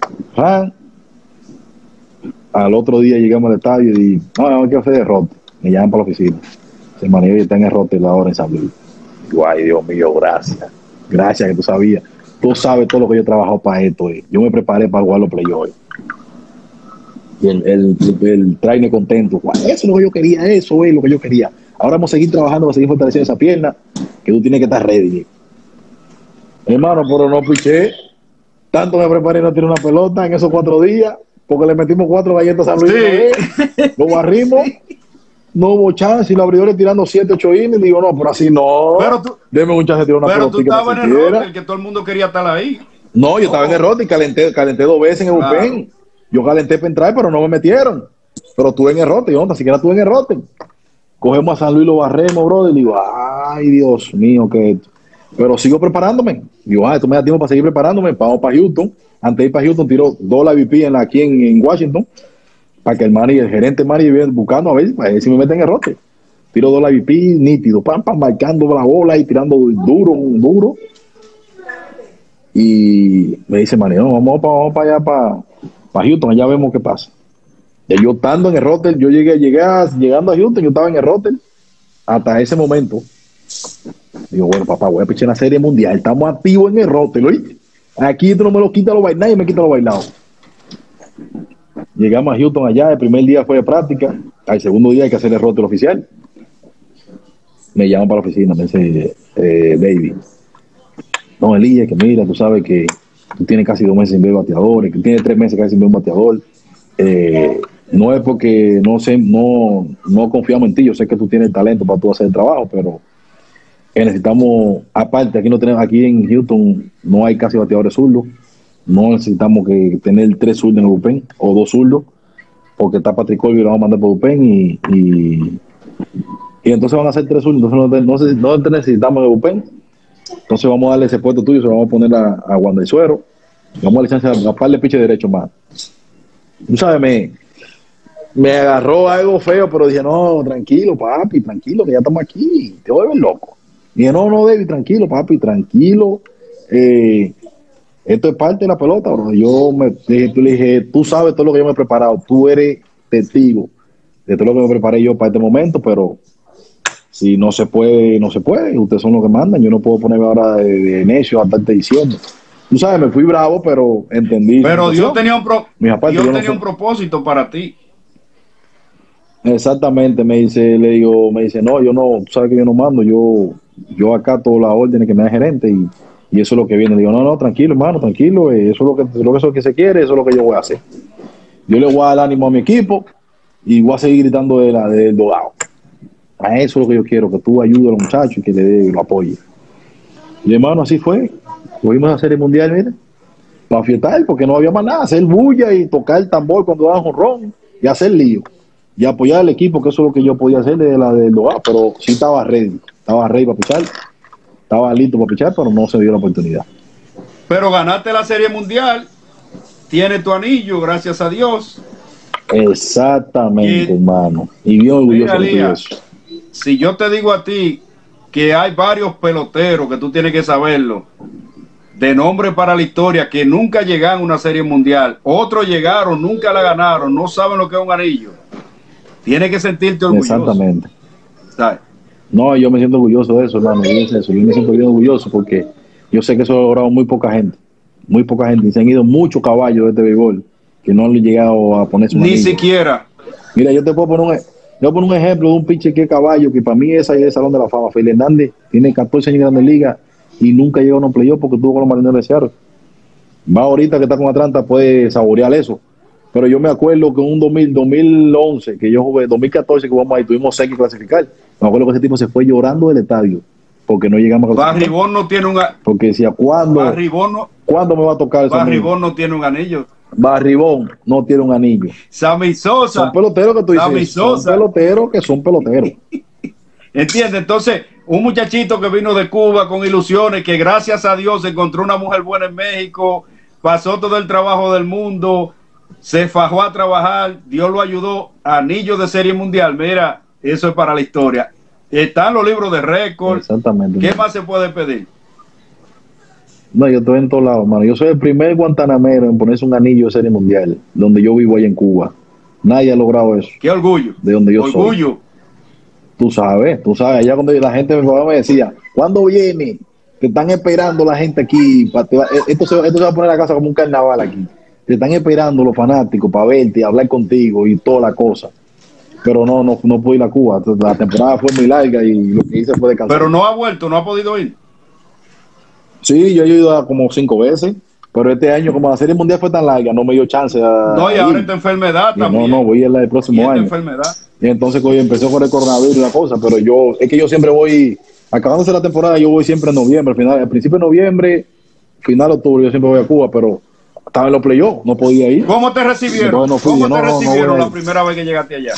Al otro día llegamos al estadio y no, hay que hacer derrote. Me llaman para la oficina. El manager está en el rote la hora en San Luis. Digo, ay, Dios mío, gracias. Gracias que tú sabías. Tú sabes todo lo que yo he trabajado para esto. Yo me preparé para jugar los playoffs. Y el trainer contento. Eso es lo que yo quería, eso es lo que yo quería. Ahora vamos a seguir trabajando, vamos a seguir fortaleciendo esa pierna, que tú tienes que estar ready. Hermano, pero no piché. Tanto me preparé, no tiré una pelota en esos 4 días, porque le metimos 4 galletas a Luis. Sí. Lo barrimos. No hubo chance, y los abridores tirando 7, 8 innings. Digo, no, pero así no. Deme un chance de tirar una pelota. Pero tú estabas en el rote, el que todo el mundo quería estar ahí. No, yo estaba en el rote y calenté 2 veces en el bullpen. Yo calenté para entrar, pero no me metieron. Pero estuve en el rote, yo ni siquiera estuve en el rote. Cogemos a San Luis, lo barremos, brother. Y digo, ay, Dios mío, que esto. Pero sigo preparándome. Digo, esto me da tiempo para seguir preparándome. Vamos para Houston. Antes de ir para Houston, tiró 2 la VP aquí en Washington. Para que el gerente manager viene buscando a ver si me meten en el rote. Tiro 2 la VP, nítido, marcando la bola y tirando duro. Y me dice, Mario, no, vamos para allá, para Houston, allá vemos qué pasa. Y yo estando en el hotel, llegando a Houston, yo estaba en el hotel hasta ese momento. Digo, bueno, papá, voy a pichar una serie mundial, estamos activos en el hotel, ¿oíste? Aquí tú no me lo quitas los bailados, nadie me quita los bailados. Llegamos a Houston allá, el primer día fue de práctica, al segundo día hay que hacer el roster oficial. Me llaman para la oficina, me dice, David, no, Elías, que mira, tú sabes que tú tienes casi 2 meses sin ver bateadores, que tienes 3 meses casi sin ver un bateador. No es porque no confiamos en ti, yo sé que tú tienes talento para tú hacer el trabajo, pero necesitamos, aparte, aquí en Houston no hay casi bateadores zurdos, no necesitamos que tener 3 zurdos en el bullpen, o 2 zurdos, porque está Patrick Colby y lo vamos a mandar por bullpen y entonces van a ser 3 zurdos, entonces no te necesitamos en el bullpen, entonces vamos a darle ese puesto tuyo, se lo vamos a poner a Wander Suero, vamos a darle chance a par de piche derecho más. Tú sabes, me agarró algo feo, pero dije, no, tranquilo, papi, tranquilo, que ya estamos aquí, te voy a ver loco. Dije, no, David, tranquilo, papi, tranquilo. Esto es parte de la pelota, bro. Le dije, tú sabes todo lo que yo me he preparado, tú eres testigo de todo lo que me preparé yo para este momento, pero si no se puede, no se puede. Ustedes son los que mandan, yo no puedo ponerme ahora de necio a estarte diciendo. Tú sabes, me fui bravo, pero entendí. Pero Dios tenía un propósito para ti. Exactamente, me dice, no, yo no, tú sabes que yo no mando, yo acato las órdenes que me da el gerente y eso es lo que viene. Digo, no, tranquilo, hermano, tranquilo, eso es lo que se quiere, eso es lo que yo voy a hacer. Yo le voy a dar ánimo a mi equipo y voy a seguir gritando del dogado. A eso es lo que yo quiero, que tú ayudes a los muchachos y que lo apoye. Y hermano, así fue. Fuimos a la Serie Mundial, mira, para fiestar, porque no había más nada, hacer bulla y tocar el tambor cuando daban jonrón y hacer lío. Y apoyar al equipo, que eso es lo que yo podía hacer de la del dogado, pero sí estaba ready para pichar. Estaba listo para pichar, pero no se dio la oportunidad. Pero ganaste la Serie Mundial, tienes tu anillo, gracias a Dios. Exactamente, hermano. Y bien orgulloso de eso. Si yo te digo a ti que hay varios peloteros, que tú tienes que saberlo, de nombre para la historia, que nunca llegaron a una Serie Mundial, otros llegaron, nunca la ganaron, no saben lo que es un anillo, tienes que sentirte orgulloso. Exactamente. ¿Sabes? No, yo me siento orgulloso de eso, hermano. Yo me siento bien orgulloso porque yo sé que eso lo ha logrado muy poca gente. Y se han ido muchos caballos de este béisbol que no han llegado a poner su Ni anillo. siquiera. Mira, yo te puedo poner un ejemplo de un pitcher que es caballo, que para mí es ahí el Salón de la Fama. Félix Hernández tiene 14 años en Grandes Ligas y nunca llegó a un playoff porque estuvo con los Marineros de Seattle. Va ahorita que está con Atlanta, puede saborear eso. Pero yo me acuerdo que en un 2011, que yo jugué, 2014 que jugamos ahí, tuvimos 6 que clasificar. Me acuerdo que ese tipo se fue llorando del estadio porque no llegamos a clasificar. Barribón no tiene porque decía, ¿cuándo me va a tocar eso? Barribón no tiene un anillo. Barribón no tiene un anillo. Sammy Sosa. Son peloteros que tú dices. Sammy Sosa. Son peloteros que son peloteros. ¿Entiendes? Entonces, un muchachito que vino de Cuba con ilusiones, que gracias a Dios encontró una mujer buena en México, pasó todo el trabajo del mundo, se fajó a trabajar, Dios lo ayudó, anillo de Serie Mundial. Mira, eso es para la historia. Están los libros de récord. Exactamente. ¿Qué más se puede pedir? No, yo estoy en todos lados, mano. Yo soy el primer guantanamero en ponerse un anillo de Serie Mundial, donde yo vivo allá en Cuba. Nadie ha logrado eso. Qué orgullo. De donde yo orgullo. Soy. Tú sabes, allá cuando la gente me decía, ¿cuándo viene? Te están esperando la gente aquí. Esto se va a poner la casa como un carnaval aquí. Te están esperando los fanáticos para verte, hablar contigo y toda la cosa. Pero no pude ir a Cuba. La temporada fue muy larga y lo que hice fue descansar. Pero no ha vuelto, no ha podido ir. Sí, yo he ido como 5 veces. Pero este año, como la Serie Mundial fue tan larga, no me dio chance. No, y ahora esta enfermedad también. No, voy a ir el próximo año. Enfermedad. Y entonces hoy empezó con el coronavirus y la cosa, pero es que yo siempre voy, acabándose la temporada, yo voy siempre en noviembre, al principio de noviembre, final de octubre, yo siempre voy a Cuba, pero estaba en los playoffs, no podía ir. ¿Cómo te recibieron? ¿Cómo te recibieron la primera vez que llegaste allá?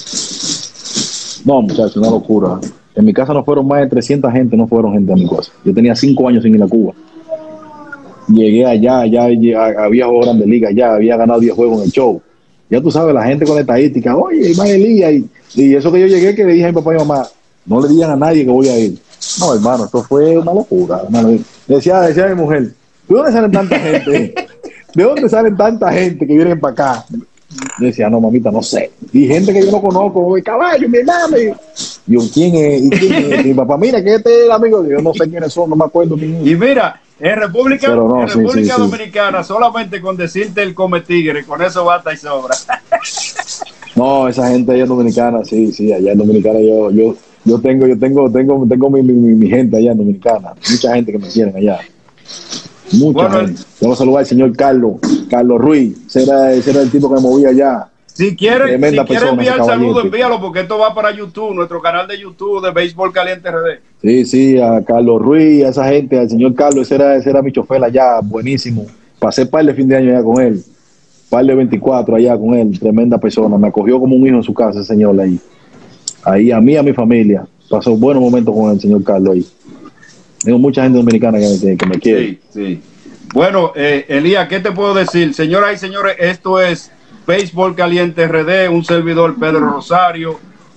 No, muchachos, una locura. En mi casa no fueron más de 300 gente, no fueron gente a mi casa. Yo tenía 5 años sin ir a Cuba. Llegué allá había jugado Grandes Ligas, ya había ganado 10 juegos en el show. Ya tú sabes, la gente con la estadística, oye, más Elías, y eso que yo llegué, que le dije a mi papá y mamá, no le digan a nadie que voy a ir. No, hermano, esto fue una locura, hermano. Decía mi mujer, ¿de dónde salen tanta gente? ¿De dónde salen tanta gente que vienen para acá? Yo decía, no, mamita, no sé. Y gente que yo no conozco, el caballo, mi hermano. Y yo, ¿quién es? ¿Y quién es? Y mi papá, mira, que este es el amigo. Yo no sé quiénes son, no me acuerdo. Y mira, en República, no, República Dominicana, solamente con decirte el come tigre, con eso basta y sobra. No, esa gente allá en Dominicana, sí, allá en Dominicana yo tengo mi gente allá en Dominicana. Mucha gente que me quieren allá. Mucha gente. Vamos a saludar al señor Carlos Ruiz. Ese era el tipo que me movía allá. Si quiere enviar saludos, envíalo, porque esto va para YouTube, nuestro canal de YouTube de Béisbol Caliente RD. Sí, a Carlos Ruiz, a esa gente, al señor Carlos, ese era mi chofer allá, buenísimo. Pasé par de fin de año allá con él, par de 24 allá con él, tremenda persona. Me acogió como un hijo en su casa, ese señor ahí. Ahí, a mí, a mi familia. Pasó buenos momentos con el señor Carlos ahí. Tengo mucha gente dominicana que me quiere. Sí. Bueno, Elías, ¿qué te puedo decir? Señoras y señores, esto es Béisbol Caliente RD, un servidor Pedro Rosario.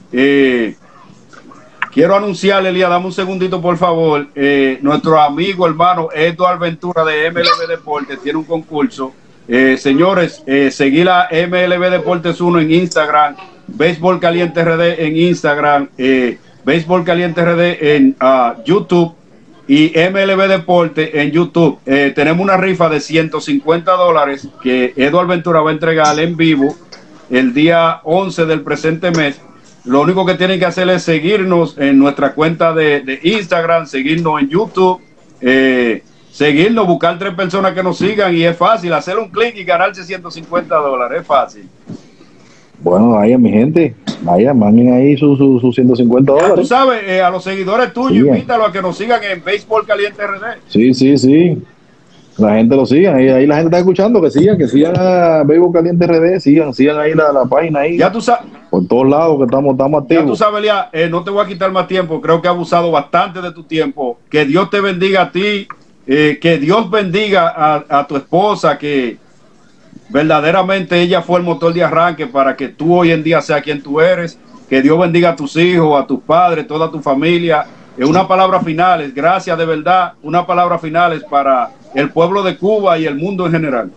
Quiero anunciarle, Elías, dame un segundito por favor. Nuestro amigo, hermano Eduardo Ventura de MLB Deportes tiene un concurso. Señores, seguir a MLB Deportes 1 en Instagram, Béisbol Caliente RD en Instagram, Béisbol Caliente RD en YouTube y MLB Deporte en YouTube. Tenemos una rifa de $150 que Eduardo Ventura va a entregar en vivo el día 11 del presente mes. Lo único que tienen que hacer es seguirnos en nuestra cuenta de Instagram, seguirnos en YouTube, seguirnos, buscar 3 personas que nos sigan y es fácil, hacer un clic y ganarse $150, es fácil. Bueno, vaya mi gente, manden ahí sus $150. Ya tú sabes, a los seguidores tuyos, invítalos a que nos sigan en Béisbol Caliente RD. Sí. La gente lo siga, ahí la gente está escuchando, que sigan a Béisbol Caliente RD, sigan ahí la página ahí. Ya tú sabes. Por todos lados que estamos activos. Ya tú sabes, Elías, no te voy a quitar más tiempo, creo que he abusado bastante de tu tiempo. Que Dios te bendiga a ti, que Dios bendiga a tu esposa, que verdaderamente ella fue el motor de arranque para que tú hoy en día seas quien tú eres. Que Dios bendiga a tus hijos, a tus padres, toda tu familia. Una palabra final, gracias de verdad, una palabra final para el pueblo de Cuba y el mundo en general.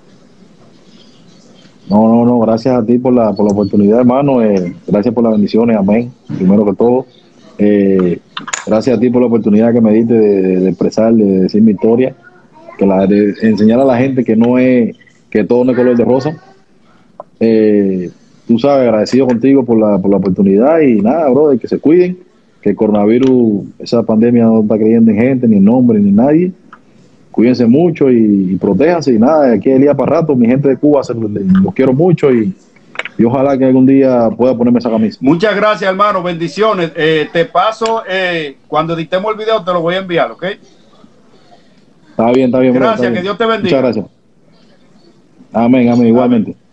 No, gracias a ti por la oportunidad, hermano. Gracias por las bendiciones, amén. Primero que todo, gracias a ti por la oportunidad que me diste de expresar, de decir mi historia, de enseñar a la gente que no es, que todo no es color de rosa. Tú sabes, agradecido contigo por la oportunidad y nada, brother, que se cuiden, que el coronavirus, esa pandemia no está creyendo en gente, ni en nombre, ni en nadie. Cuídense mucho y protéjanse y nada, aquí Elías para rato, mi gente de Cuba, los quiero mucho y ojalá que algún día pueda ponerme esa camisa. Muchas gracias, hermano, bendiciones. Te paso, cuando editemos el video te lo voy a enviar, ¿ok? Está bien. Gracias, que Dios te bendiga. Muchas gracias. Amén, igualmente.